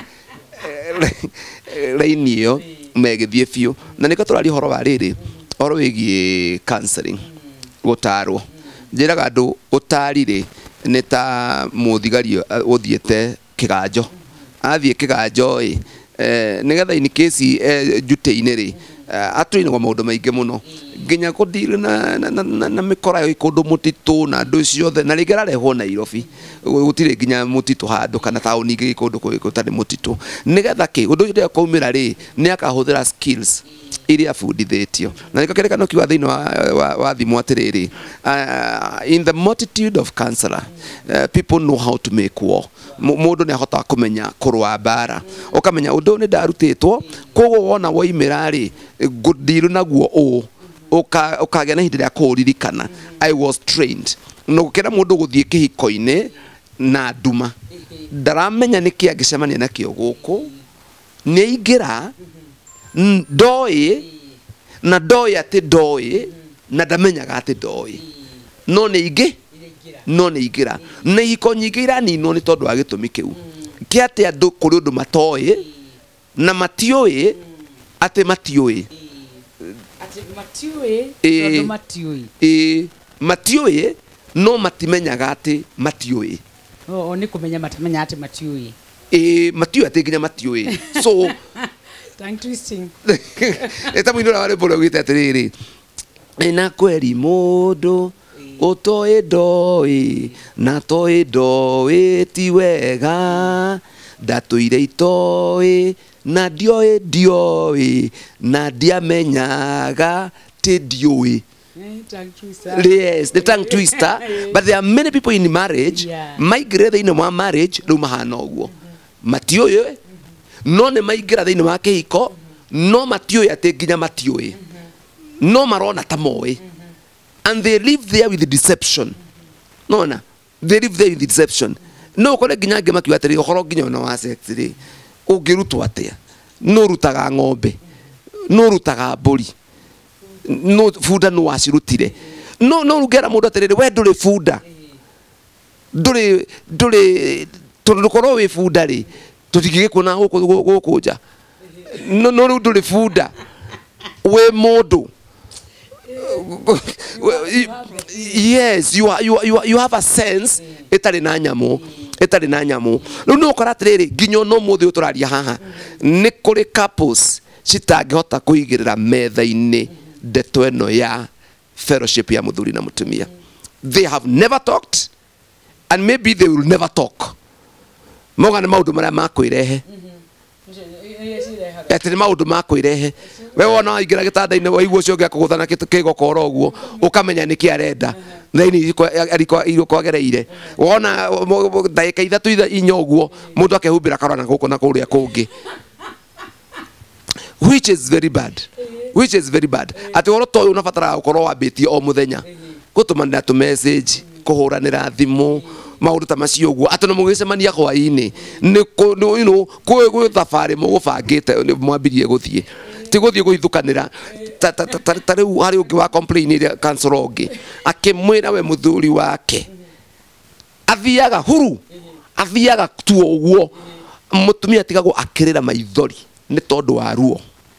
raini ĩyo megĩthiĩ biũ na nĩko tũraria ũhoro wa rĩrĩ ũhoro wĩgiĩ counseling gũtarwo njĩraga andũ ũtarire nĩ ta mũthigari ũthiĩte kĩganjo athiĩ kĩganjo ĩ nĩgetha in case njutĩ-inĩ rĩ atũinagwo maũndũ maingĩ mũno nginya kũdili na na mĩkora ĩkũndũ mũtitũ na andũ ciothe na rĩngĩ ararehwo Nairobi gũtirĩ nginya mũtitũ handũ kana taũni ingĩ ĩkũndũ gũtarĩ mũtitũ nĩgetha kĩ ũndũ ũcio kwaumĩra rĩ nĩ akahũthĩra skills iria bundithĩtio na nĩko kĩrĩkanĩro kiuga thĩinĩ wa wa thimũ atĩrĩrĩ in the multitude of counselor uh, people know how to make war mũndũ nĩ ahotaga kũmenya kũrũa mbara ũkamenya ũndũ nĩ ndarutĩtwo koguo wona woimĩra rĩ gũdili naguo ũũ ũkagĩa na hĩndĩ ya kũririkana I was trained no gũkĩra mũndũ gũthiĩ kĩhiko-inĩ na nduma ndaramenya nĩkĩ angĩcemania nakĩo gũkũ nĩ aingĩra ndoĩ na ndoĩ atĩ ndoĩ na ndamenyaga atĩ ndoĩ no nĩ ingĩ no nĩ ingĩra na ihiko nyingĩ iraninwo nĩ tondũ wa gĩtũmi kĩu kĩ atĩ andũ kũrĩ ũndũ matoĩ na matiũĩ atĩ matiũĩ atĩ matiũĩ tondũ matiũĩ ĩ matiũĩ no matimenyaga atĩ matiũĩ o nĩ kũmenya matimenya atĩ matiũĩ ĩ matiũĩ atĩ nginya matiũĩ so tongue twisting eta mwinora wale polo gita atĩrĩrĩ ina kweri mũndũ ũtoĩ ndoĩ na toĩ ndoĩ ti wega ndatũire itoĩ na ndioe ndioe na ndiamenyaga ti ndioe. Yes, the tongue twister. But there are many people in marriage, yeah. Maigira thĩinĩ wa marriage rĩu mahana ũguo. Matiũĩ, no nĩ maigira thĩinĩ wa kĩhiko, no matiũĩ atĩ nginya matiũĩ. No marona ta moĩ. And they live there with the deception. No na, they live there with the deception. No kore nginya angĩ makiuga atĩrĩ ũhoro nginya ona wa sex rĩ, ũngĩrutwo atĩa? No rutaga ng'ombe, no rutaga mbũri. No funda no acirutire. No no rugera mundu atiriri we nduri funda. Nduri nduri tondu korwo wi funda ri tutigigikuna guku guku nja. No no nduri funda. We mundu. Yes, you are, you are, you are, you have a sense etari na nyamu etari na nyamu. No no kora atiriri nginyo no muthi uturaria haha. Ni kuri couples citangihota kuigirira metha-ini ndeto eno ya fellowship ya muthuri na mutumia. They have never talked and maybe they will never talk. Moga na maundu maria makwirehe. Etiri maundu makwirehe. We wona ingira gitanda-ini waigua ucio ngĩa kuguthana kigokoro uguo ukamenya niki arenda. Thaini ariko iriko agereire. Wona ndagika ithatu inya uguo mundu akehumbira karona guku na kuria kungi. Which is very bad. Which is very bad. Ati woro to unabatara ukorwo wambitie o muthenya gutumanira tu message kuhuranira thimu maundu ta macio guo ati no mugicemania hwaini ni you know kwe gwe thabari mugubangite mwambirie guthie ti guthie guithukanira ta riu hari ungi wa complain ire cancel ungi akimwira we muthuri wake athiaga huru athiaga tu uguo mutumia tigagwo akirira maithori ni tondu wa ruo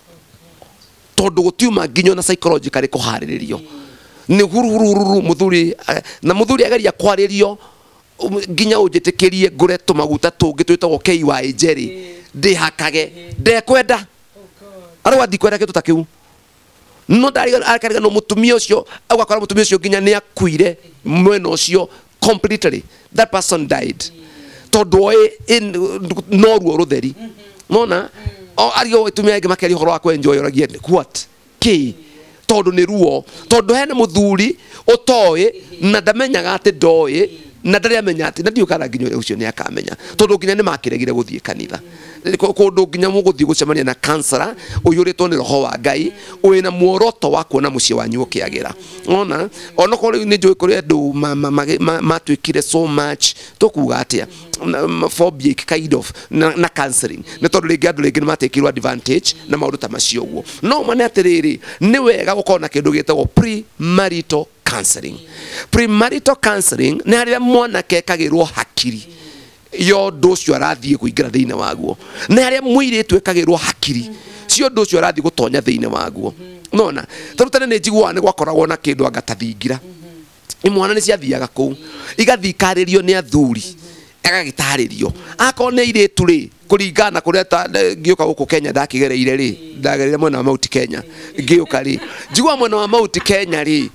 tondu gutiuma nginyo na psychologically kuhariririo ni huru huru huru muthuri na muthuri ageria kwaririo nginya ujitikirie ngure tumaguta tungi twitagwo K Y Jerry ndihakage ndekwenda arwa ndikwenda kitu takiu no ndari akariga no mutumia ucio agakora mutumia ucio nginya ni akuire mwena ucio completely that person died tondu in no ruo rutheri mona o ario itumia ngi makeri horo akwe enjoy oragie what ki tondu ni ruo tondu hene muthuri utoe na ndamenyaga ati ndoe na ndari amenya ati na ndiukara nginyo ucio ni akamenya tondu nginya ni makiregire guthie kanitha kundu nginya muguthie gucemania na kansara uyuritwo ni roho wa Ngai wina muoroto wa kuona mucie wanyu ukiagira ona ona ko ni njui kuri andu matwikire so much tukuga atia phobic kind of na, na counseling ni tondu ringi andu ringi matekirwo advantage na maundu ta macio guo no mane atiriri ni wega gukorwo na kindu gitagwo pre-marital counseling. Premarital counseling ni haria mwanake ekagirwo hakiri yo nducio arathie kuingira thiine waguo ni haria muiritu ekagirwo hakiri cio nducio arathie gutonya thiine waguo nona tarutane ni njiguwa ni gwakoragwo na kindu angatathingira imwana ni ciathiaga kuu igathikaririo ni athuri agagitaririo akone iritu ri kuringana kuria ngiuka guku Kenya ndakigereire ri ndagereire mwena wa Mount Kenya ngiuka ri njiguwa mwena wa Mount Kenya ri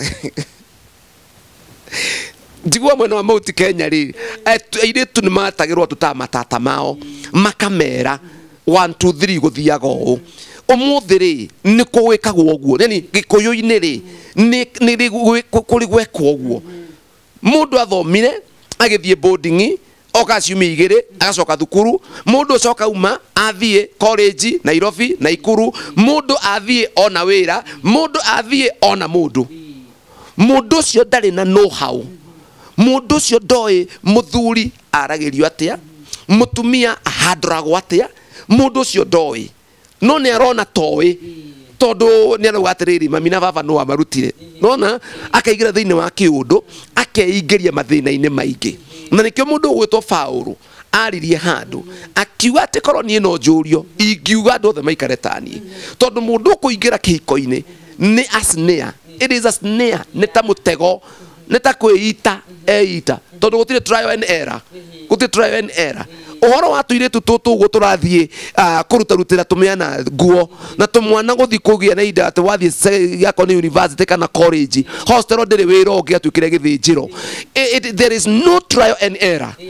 njiguwa mwena wa Mount Kenya ri iritu ni matagirwo tutamatata mao makamera one two three guthiaga uu umuthi ri ni kuwikagwo uguo yani gikuyu-ini ri ni ni kuri gwekwo uguo mundu athomire agithie boarding oka ciumia igiri agacoka thukuru mundu acoka uma athie college Nairobi Naikuru mundu athie ona wira mundu athie ona mundu mundu cio ndari na know how mundu cio ndoi muthuri aragirio atia mutumia ahanduragwo atia mundu cio ndoi no ni arona toi tondu ni arauga atiriri mami na baba no amarutire nona akaigira thiine wa kiundu akeingiria mathina-ini maingi na nikio mundu gwitwo Paulo aririe handu akiuga ati korwo nie no njurio ingiuga andu othe maikare tani tondu mundu kuingira kihiko-ini ni a snare. It is a snare. Ni ta mutego ni ta kwiita eita tondu gutire trial and error gutire trial and error uhoro wa tuiretu tutu guo turathie kuruta rutira tumeana nguo na tumwana guthi kugia na ida ati wathie yako ni university kana college hostel ndiri wira ungi atwikire githinjiro. There is no trial and error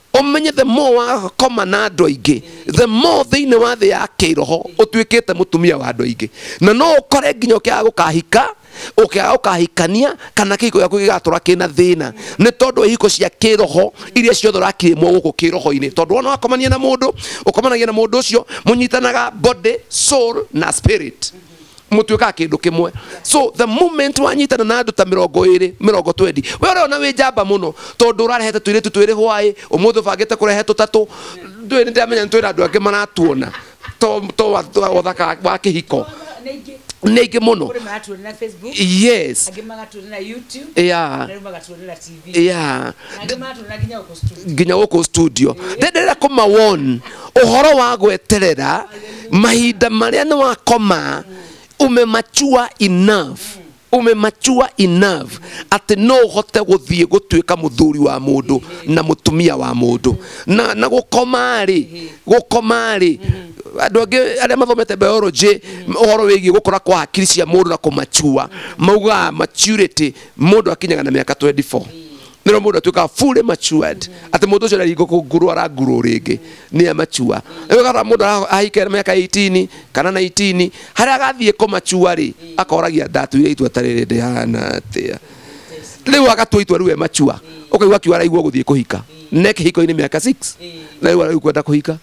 omenye the more wa koma na andu aingi the more thiini wa thi ya kiroho utuikite mutumia wa andu aingi na no ukore nginya ukiaga gukahika ukiaga gukahikania kana kiko yaku gigatura kina thina ni tondu ihiko cia kiroho iria ciothe rakirimwo guku kiroho-ini tondu ona wakomania na mundu ukomanagia na mundu ucio munyitanaga body soul na spirit mutuika kindu kimwe so the moment wanyitana na andu ta mirongo iri mirongo twendi we ore ona wi njamba muno tondu urarehete tuiretu twiri hwai umuthu bangite kurehe tutatu ndui ni ndamenya ntwira andu angi maratuona to to wathaka wa kihiko negi muno yes yeah yeah ginya guku studio ndendera kuma won uhoro wa gweterera mahinda maria ni wakoma umemachua enough umemachua enough ati no hote guthie gutuika muthuri wa mundu na mutumia wa mundu na na gukoma ri gukoma ri andu angi aria mathomete biology uhoro wigi gukora kwa hakiri cia mundu na kumachua mauga maturity mundu akinyaga na miaka twenty-four nero mundu atuika fully matured ati mundu ucio ari gukuru ara nguru ringi ni amachua ewe gara mundu ahike na miaka eighteen kana nineteen haria agathie kumachua ri akoragia ndatu iria itwa tarire ndihana atia riu agatua itwa riu machua ukaigua kiwara igwo guthie kuhika nek hiko ini miaka six na riu ari kwenda kuhika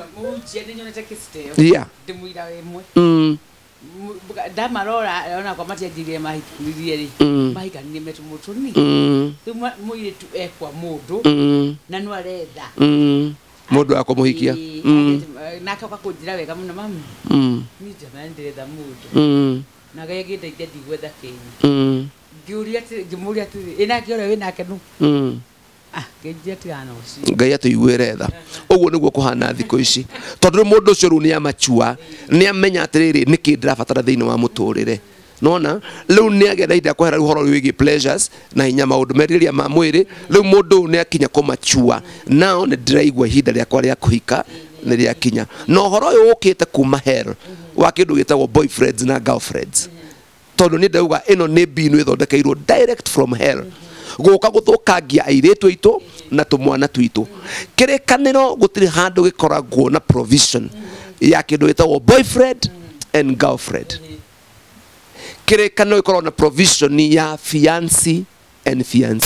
yeah mm damarora ona kwa matia jirie mahikiririe ri mahikanie metu mutuni muire tu ekwa mundu na no aretha mundu akumuhikia naka kwa kujira wega muno mami ni jamani ndetha mundu na gaya gite gite gwetha Kenya ngiuria ati ngimuria ati ina kiore wina kenu ah gejia tiana uci ngai atuigwire tha uguo niguo kuhana thiko ici tondu mundu ucio ru ni amachua ni amenya atiriri niki ndirabatara thiini wa muturire nona riu ni agenda ida kwehera uhoro wigi pleasures na hinya maundu meriria ma mwiri riu mundu ni akinya kumachua nao ni ndiraigua ihinda riakwa ria kuhika ni ria kinya no horo uyu ukite kuma hell wa kindu gitagwo boyfriends na girlfriends tondu ni ndauga ino ni binu ithondekeirwo direct from hell guka guthukangia airetu itu na tumwana twitu kirikaniro gutiri handu gikoragwo na provision ya kindu gitagwo boyfriend and girlfriend kirikaniro gikoragwo na provision ya fiancé and fiancé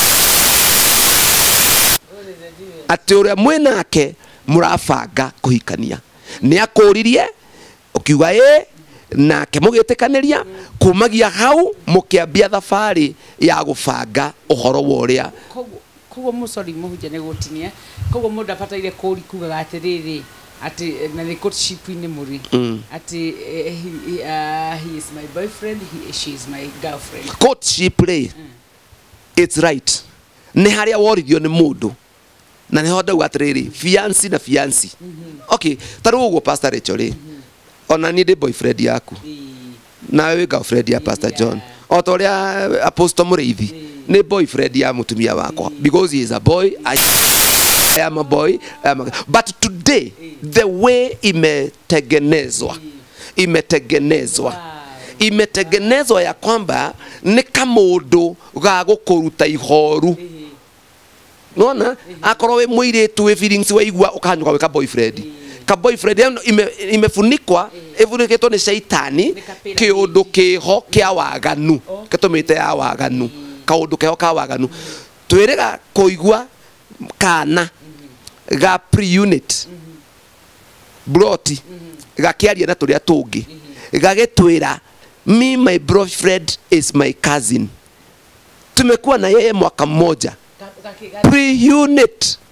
ati uria mwenake murabanga kuhikania ni akuririe ukiuga ye na kemugitikaniria kumagia hau mukiambia thafari ya gubanga uhoro woria kugo musori muhuje ne gotinia kugo mundu apataire kuri kuga atiriri ati na ni courtship ni muri ati he is my boyfriend he she is my girlfriend courtship play it's right ni haria worithio ni mundu na ni hoda atiriri fiancé na fiancé okay taru ugo pastor Rachel ona ni de boyfriend yaku na wewe girlfriend ya Pastor John otoria apostle Mureithi ni boyfriend ya mutumia wakwa because he is a boy I, I am a boy I am a, but today the way imetengenezwa imetengenezwa imetengenezwa ya kwamba ni kamundu ga gukuruta ihoru nona akoro we muiretu we feelings wa igwa ukanyuka we ka boyfriend ka boyfriend ime imefunikwa evuniketwo ni shaitani kiundu kiho kia waganu ketumite ya waganu kaundu kiho ka waganu twirega kuigwa kana ga pre-unit broti gakiaria na turia tungi gagitwira me my boyfriend is my cousin tumekuwa na yeye mwaka mmoja pre-unit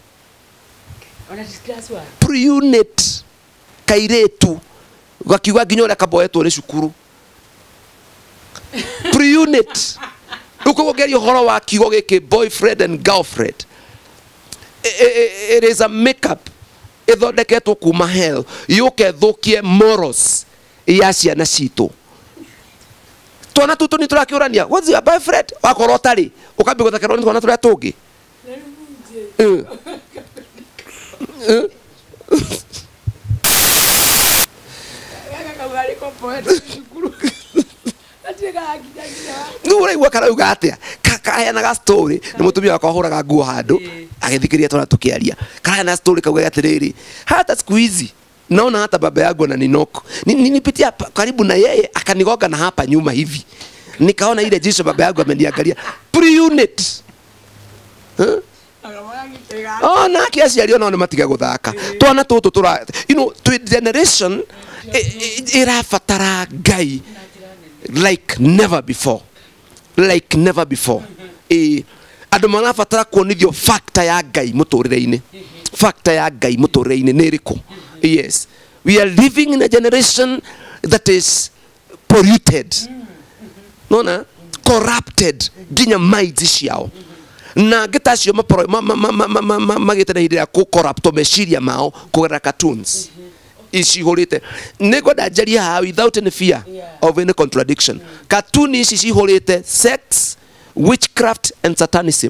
pre-unit kairetu gakiwa ginya ura kaboetwo ri cukuru pre-unit uko gerio horo wa kigo giki boyfriend and girlfriend it is a makeup ithondeketwo kuma hell yuke thukie morals ya ciana citu twana tutu ni turakiurania what's your boyfriend wakorwo tari ukambi guthakerwo ni twana turia tungi Nure igwa kana uga atia kaya na story ni mutumia wakwa huraga nguo handu agithikiria twana tukiaria kana na story kauga atiriri hata siku hizi naona hata baba yangu na ninoko ninipitia karibu na yeye akanigonga na hapa nyuma hivi nikaona ile jicho baba yangu ameniangalia pre-unit huh? Oh na kiasi aliona ona matiga guthaka twana tutu tura you know to generation irafatara Ngai like never before like never before eh andu marafatara kuonithio factor ya Ngai muturire-ini factor ya Ngai muturire-ini niriko. Yes, we are living in a generation that is polluted no na corrupted ginya minds ciao na getacio mapro magite na hindira ku corrupt meciria mao kugera cartoons ici horite nego ndajaria ha without any fear of any contradiction. Cartoon ici ci horite sex, witchcraft and satanism.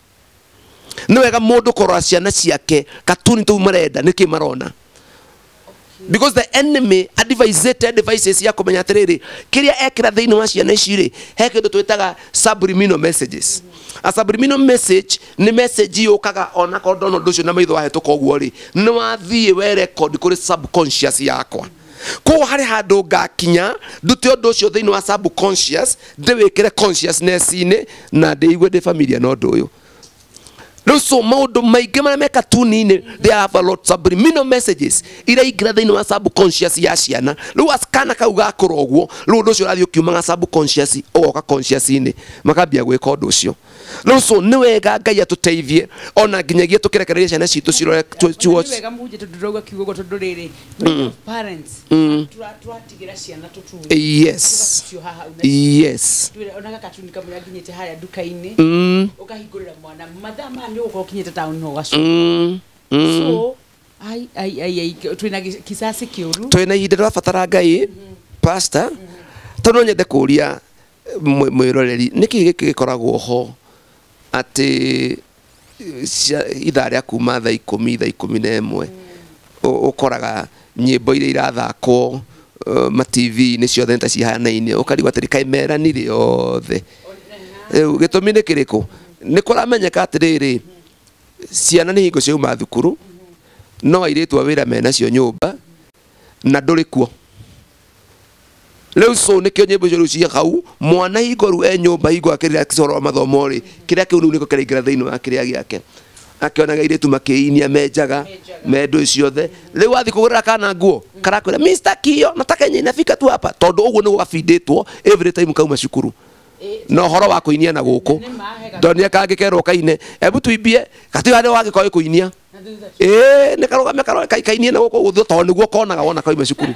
No wega mundu korwa ciana ciake cartoon tu marenda niki marona because the enemy advised devices ya kumenya atiriri kiria ekira thiini wa ciana ici ri he kindu twitaga subliminal messages. A subliminal message ni message yukaga ona ko ndono nducio na maitho wahetuka uguo ri ni wathie we record kuri subconscious yakwa ko hari handu ngakinya ndute undu ucio thiini wa subconscious ndiwikire consciousness ine na ndiigwe ndi familia no ndu uyu. No so maundu maige mara meka tunini they have a lot of subliminal messages ira igira thiini wa subconscious ya ciana riu askana kau gakora uguo riu undu ucio rathi ukiumaga subconscious ugoka conscious ine makambia gwika undu ucio. No so ni wega Ngai atuteithie ona nginyagia tukirekereria ciana citu cirore to watch ni wega muje tudroga kiugo tondu riri parents twatigira ciana tutu. Yes yes ona katuni kamwe nginyite haya duka-ini ukahingurira mwana madama ni uko kinyite town no gacu so ai ai ai twina kisasi kiuru twina ihinda twabatara Ngai pastor tondu nyende kuria mwiroreri niki giki gikoragwo ho ati ithaa ria kuma thaa ikumi thaa ikumi na imwe ukoraga nyimbo iria irathakwo ma T V ni ciothe nta cihanaine ukarigwa atiri kaimeranire othe gitumi ni kiriku ni kuramenyeka atiriri ciana ni hingo ciauma thukuru no airitwa wira mena cio nyumba na nduri kuo leo so nikio nyimbo cio cia hau mwana higoru e nyumba higo akirira kisoro mathomo ri kiria kiu niko kiraingira thiini wa kiria giake akionaga iritu makiinia menjaga mendu ciothe leo athi kugura kana nguo karakwira Mister Kio nataka yenye inafika tu hapa tondu uguo ni gugafinditwo every time kauma cukuru no horo wa kuinia na guku ndonia kangikerwo kaine ebu tuibie kati wale wage kwa kuinia eh ne karoga mekaro kainie na guku guthu tondu niguo konaga wona kauma cukuru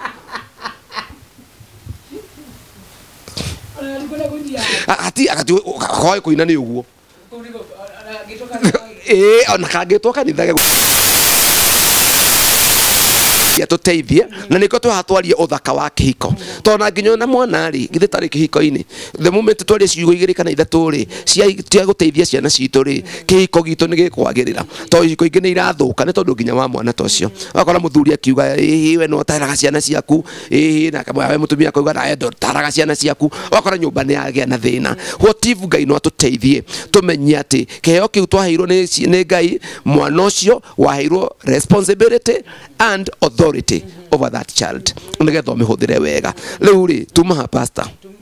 ati akati kwa kuina ni uguo eh ona kangitwo kanitha ya tuteithie na niko twahatwarie uthaka wa kihiko tona nginyo na mwana ri githe tari kihiko ini the moment twarie ciugo igiri kana ithatu ri cia guteithia ciana citu ri kihiko gitu ni gikwagirira to ihiko ingi ni irathuka ni tondu nginya wa mwana tocio akora muthuri akiuga hihi we no taraga ciana ciaku hihi na kama we mutumia akauga na endo taraga ciana ciaku akora nyumba ni yagia na thina hotivu Ngai no atuteithie tumenye ati kiheo kiu twaheirwo ni Ngai mwana ucio waheirwo responsibility and authority over that child nigetha mihuthire wega riu ri tuma pastor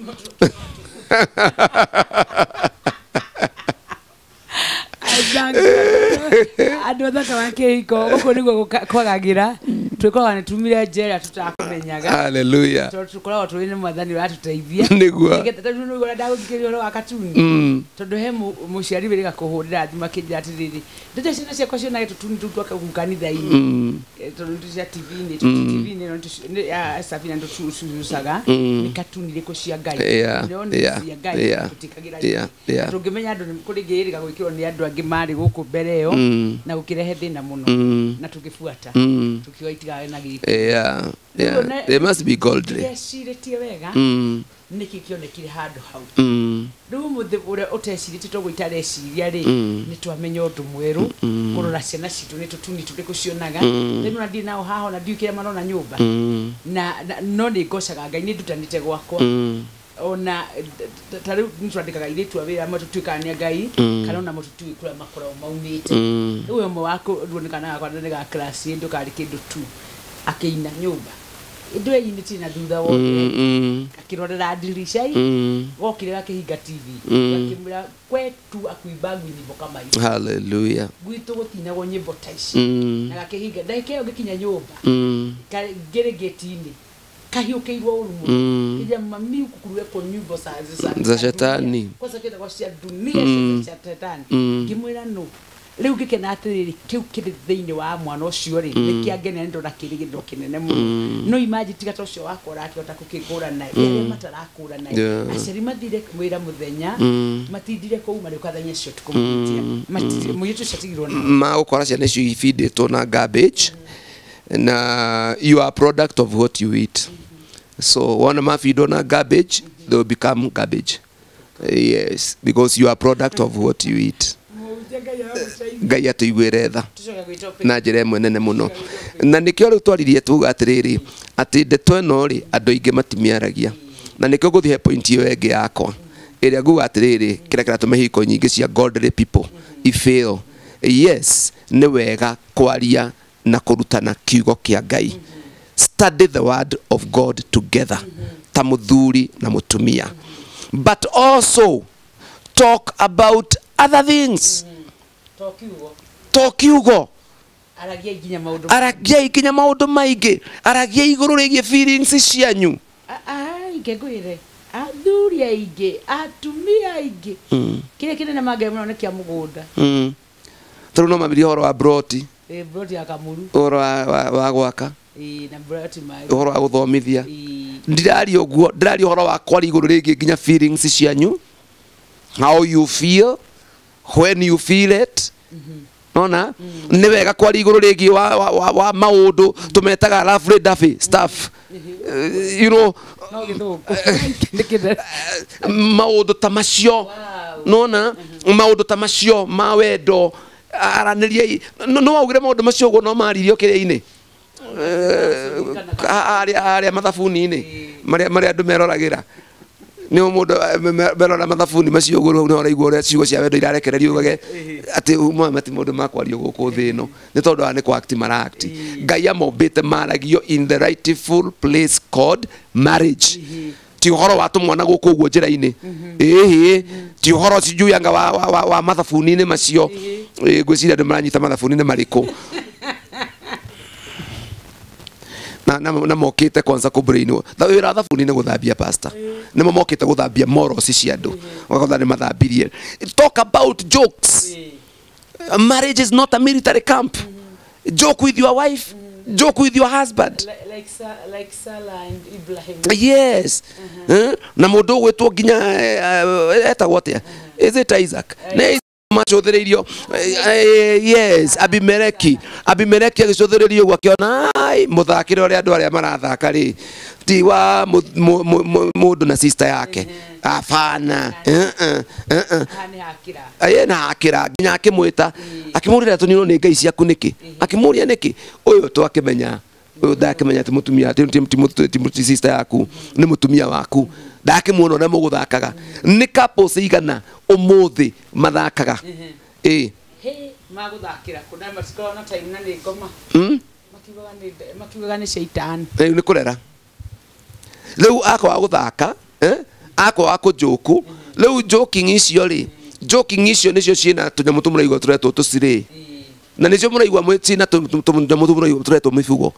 andu thaka wa kihiko guku niguo kwagagira twikora ni tumire njera tutakumenyaga hallelujah tukora twine mwathani wa tuteithia niguo nigeta niguo ndagukirio ro akatuni tondu he muciari wiriga kuhurira thima kinja atiriri ndete ciana ciakwa ciona gitutuni tu twakagunkanitha-ini tondu cia T V ni T V ni ya Safina ndo tucucaga ni katuni riko cia Ngai ndio cia Ngai tutikagira tungimenya andu kuringirira gwikirwo ni andu angi mari guku mbere yo na gukirehe thina muno na tugifuata tukiwa itigawe na giko yeah yeah they must be godly yesiritie wega niki kionekire handu hau riu muthe ure uteciriti to gwitare ciria ri ni twamenya undu mweru kurora ciana citu ni tutuni turiku cionaga riu na ndi nao haho na ndiukire manona nyumba na no ni ngocaga Ngai ni ndutanite gwakwa ona tariu nitwandikaga iritu awira matutuikania ngai kana ona matutui kula makora maumite uyo mo wako ruonekana kwa ndega class ndo kali kindu tu akeina nyumba ndo yiniti na thutha wo akirorera dirisha i gokire akihinga T V akimira kwetu akuibangu nyimbo kama hizo hallelujah gwitu gutinagwo nyimbo taici na akihinga ndaike ugikinya nyumba geregetini kahiukeirwo urumu kija mami ukukurwe kwa nyimbo za za shetani kwa sababu kwa cia dunia cia shetani ngimwira no riu gikena atiriri kiu kiri thiini wa mwana ucio ri nikiangene ndo na kiri gindo kinene muno no imagine tigata ucio wako rakihota kukigura na ile matarakura na aceri mathire mwira muthenya matindire ko umare kwathanya cio tukumutia matindire muyitu shatigirwo na ma ukora cia necio ifeedetwo na garbage na you are a product of what you eat. So one of feed on a garbage, they will become garbage. Uh, yes, because you are a product of what you eat. Ngai atuigueretha na njira imwe nene muno na nikio riu twaririe tuga atiriri ati ndeto eno ri andu aingi matimiaragia na nikio guthie point iyo engi yakwa iria nguga atiriri kira kira tumehiko nyingi cia godly people ifail. Yes, ni wega kwaria na kurutana kiugo kia Ngai. Study the word of God together. Ta muthuri na mutumia. But also talk about other things. Talk kiugo. Talk kiugo. Aragia ikinya maundu. Aragia ikinya maundu maingi. Aragia iguru rigie feelings cianyu. Ah, ikegwire. Athuri aingi, atumia aingi. Kile kile na magemu na kia mugunda. Mm. Turu no mabiri horo wa broti. Eh, broti ya kamuru. Horo wa wa gwaka. Eh, na broti mai. Horo wa guthomithia. Ndirari oguo, ndirari horo wa kwari iguru rigie nginya feelings cianyu. How you feel when you feel it. Nona ni wega kwari iguru rigie wa wa, wa maundu tumetaga lovely duffy stuff. Uh, you know maundu tamacio nona maundu tamacio ma wendo aranirie no no augire maundu macio go no maririo kiria-ini aria aria mathabuni-ini maria maria andu meroragira ni mundu merora mathabuni macio go no araigua uria ciugo cia wendo irarekererio ugage ati uma mati mundu makwario guku thi no ni tondu ani kwa act mara act Ngai amombite maragio in the rightful place called marriage. Ti uhoro wa tumwana guku guo njira-ini ehe ti uhoro siju yanga wa wa, wa mathabuni-ini macio ngwiciria andu maranyita mathabuni-ini mariku na na na mokite kwanza ku brain tha wira thabuni-ini guthambia pastor ni mokite guthambia morals cia andu wakotha ni mathambirie. Talk about jokes. Marriage is not a military camp. Joke with your wife, joke with your husband, like like, like Sarah and Ibrahim. Yes. Na mundu gwetwo nginya eta wote is it Isaac na machothererio. Yes, Abimeleki Abimeleki agicothererio gwakiona ai muthakire uri andu aria marathaka ri ti wa mundu na sister yake afana eh eh eh aye na hakira nginya akimwita akimurira tunino ni ngai ciaku niki akimuria niki uyu twakimenya uyu ndakimenya ti mutumia ti ti sister yaku ni mutumia waku ndakimuona uri muguthakaga ni couples igana umuthi mathakaga eh he maguthakira kuna masiko na time na ni ngoma mm makiugaga ni makiugaga ni shaitani eh ni kurera riu akwa guthaka eh akwa akujuku riu joking icio ri joking icio nicio ciina tunyamu tumuraigwa turetwo tuciri na nicio muraigwa mwicina tunyamu tumuraigwa turetwo mifugo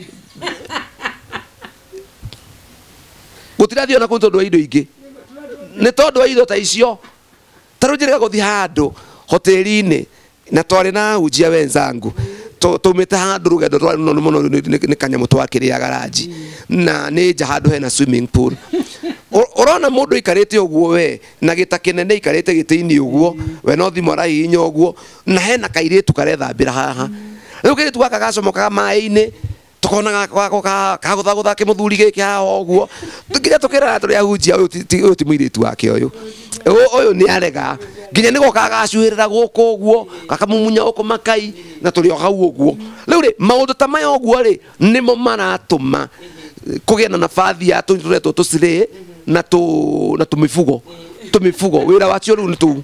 gutirathio na kunto ndo indo ingi ni tondu wa indo ta icio tarujirika guthi handu hoteli-ini na twari na ujia wenzangu tumite handu rugendo rwa no no ni kanyamu twakiriya garaji na ni nja handu hena swimming pool urona mundu ikarite uguo we na gita kinene ikarite giti-ini uguo we no thimo rahinya uguo na hena kairitu karethambira haha riu kiritu gaka gacomokaga mai-ini tukona gako ka gutha gutha ke muthuri giki haha uguo tukiria tukira turi ahunjia uyu uyu ti muiritu wake uyu uyu ni arega nginya niko kagacuirira guku uguo gakamumunya uko makai na turi hau uguo riu ri maundu ta maya uguo ri nimo maratuma kugia na nafathi ya turetwo tucire na tu na tumifugo tumifugo wira wacio riu ni tu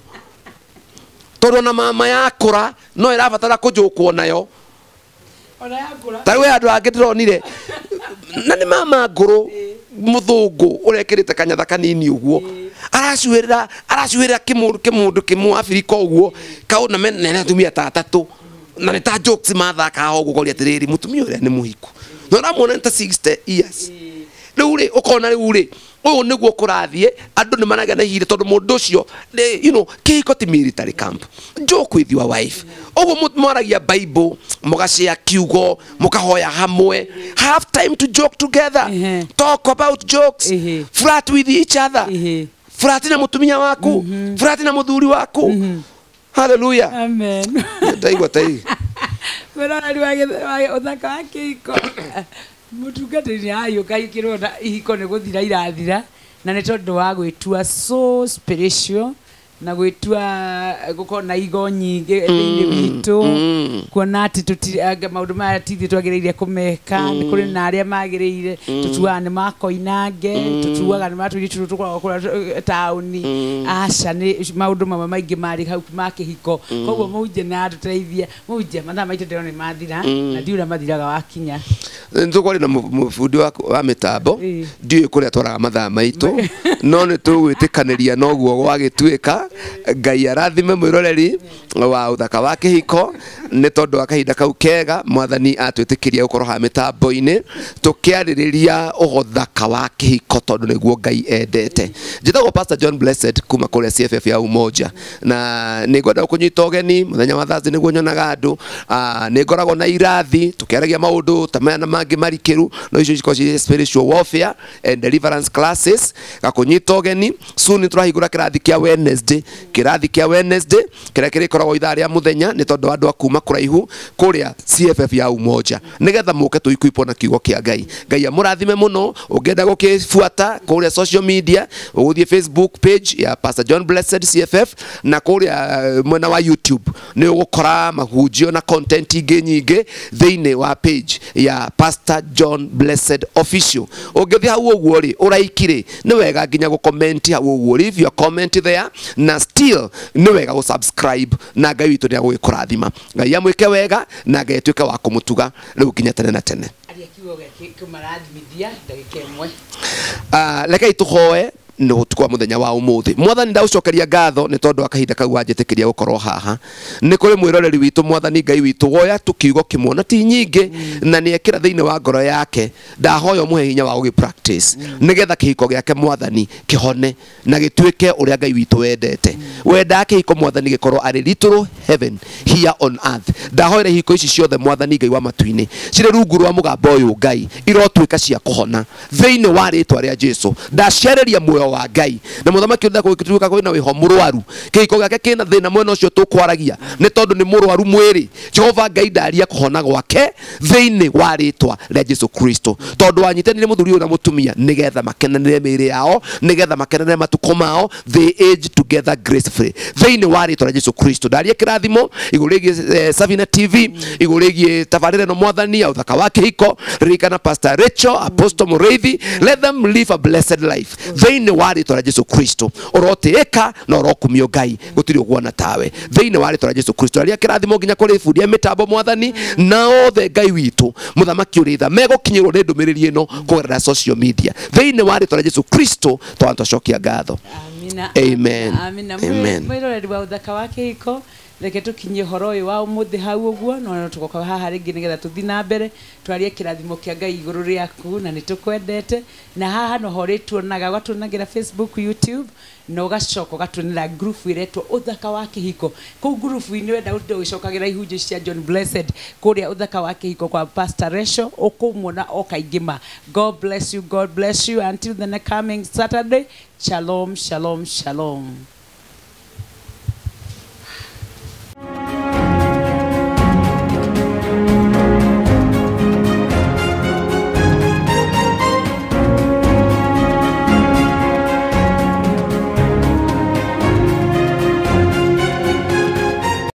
tondu na mama yakura no irabatara kujukwo nayo ona yakura ta we andu angi ndironire na ni mama nguru muthungu urekirite kanyatha kanini uguo aracuirira aracuirira kimundu kimundu kimu Afrika uguo kauna menene atumia ta tatu na ni ta jokes mathaka uguo kori atiriri mutumia uria ni muhiku no ramona ta sixty years riu ri ukona riu ri uyu niguo kurathie andu ni managa na hire tondu mundu ucio you know kihiko ti military camp joke with your wife uguo moragia Bible mugashia kiugo mukahoya hamwe have time to joke together talk about jokes flirt with each other flirt na mutumia waku flirt na muthuri waku hallelujah amen taigwa tai wera ari wage uthaka wakiko mutungatiri ayo kaikirwo ihiko ne guthira irathira na ne tondu wa gwitua so spiritual na gwitua gukona igo nyingi thiini witu kuona ati tutiraga maundu maya tithi twagireire kumeka ni kuri na aria magireire tutuaga ni makoinange tutuaga ni maturi tutukora kura tauni aca ni maundu mamwe maingi mari hau makihiko koguo muje na atuteithia muje mathaa maitu ndiro ni mathira na ndiura mathiraga wakinya ntukori na mufundi wa mitambo ndiu kuria twaraga mathaa maitu no ni tugwitikaniria noguo gwagituika Ngai arathime mwiroreri wa uthaka wa kihiko ni tondu akahinda kau kega mwathani atwitikiria gukorwo ha mitambo-ini tukiaririria uthaka wa kihiko tondu niguo Ngai endete njitagwo Pastor John Blessed kuma kuria C F F ya Umoja na ni ngwenda kunyita ugeni muthenya wa Thursday niguo nyonaga andu ni ngoragwo na irathi tukiaragia maundu tamana mangi marikiru no icio cikoci spiritual warfare and deliverance classes gakunyita ugeni soon turahigura kirathi kia Wednesday kirathi kia Wednesday kira kiri koragwo ithaa ria muthenya ni tondu andu akuma kuraihu kuria C F F ya Umoja nigetha muke tuikuipo na kiugo kia Ngai Ngai amurathime muno ungenda gukifuata kuria social media uguthie Facebook page ya Pastor John Blessed C F F na kuria mwena wa YouTube ni ugukora mahunjio na content ingi nyingi thiini wa page ya Pastor John Blessed Official ungithia hau uguo ri uraikire ni wega nginya gu comment hau uguo ri if you comment there na still ni wega gu subscribe na Ngai witu ni agukurathima Ngai amwike wega na Ngai tuike wa kumutuga riu nginya tene na tene ari akiugo gake kumarathimithia ndagika imwe ah leka ituhoe no tukwa muthenya wa umuthi mwathani ndaucokeria ngatho ni tondu akahinda kau wanjitikiria gukorwo haha ni kuri mwiroreri witu mwathani Ngai witu woya tukiugo kimwe na ti nyingi na ni ekira thiini wa ngoro yake ndahoyo muhe hinya wa gugi practice nigetha kihiko giake mwathani kihone na gituike uria Ngai witu wendete wenda kihiko mwathani gikorwo ari little heaven here on earth ndahoire hiko ici ciothe mwathani Ngai wa matuini cire rungu rwa mugambo uyu Ngai irotuika cia kuhona thiini wa ritwa ria Jesu ndacereria muoyo wa Ngai na muthamaki utha gwituika kwina wiho murwaru kihiko giake kina thina mwena ucio tukwaragia ni tondu ni murwaru mwiri Jehova Ngai ndaria kuhona gwake thiini wa ritwa ria Jesu Kristo tondu wanyitanire muthuri uyu na mutumia nigetha makenanire miri yao nigetha makenanire matuko mao they age together gracefully thiini wa ritwa ria Jesu Kristo ndaria kirathimo igurigi eh, Savina T V igurigi tabarire no mwathani au thaka wa kihiko rikana Pastor Rachel Apostle Mureithi let them live a blessed life thiini wa ritwa ria Jesu Kristo orotiika na orokumio Ngai gutiri ugwana tawe thiini wa ritwa ria Jesu Kristo aria kirathimo nginya kuri fundi mitambo mwathani na othe Ngai witu muthamaki uritha megukinyirwo ni ndumiriri ino kugerera social media thiini wa ritwa ria Jesu Kristo twantocokia ngatho amina amen amina amen mwiroreri wa uthaka wa kihiko reke tukinye horo uyu wa umuthi hau uguo no tugoka haha ringi nigetha tuthi na mbere twarie kirathimo kia Ngai iguru riaku na nitukwendete na haha no horitwo naga gatunagira Facebook YouTube no gacoka gatunira group iretwo uthaka wa kihiko ku group ini wenda undo ucokagira ihunjio cia John Blessed kuria uthaka wa kihiko kwa Pastor Resho ukumona okaingima God bless you God bless you until the next coming Saturday shalom shalom shalom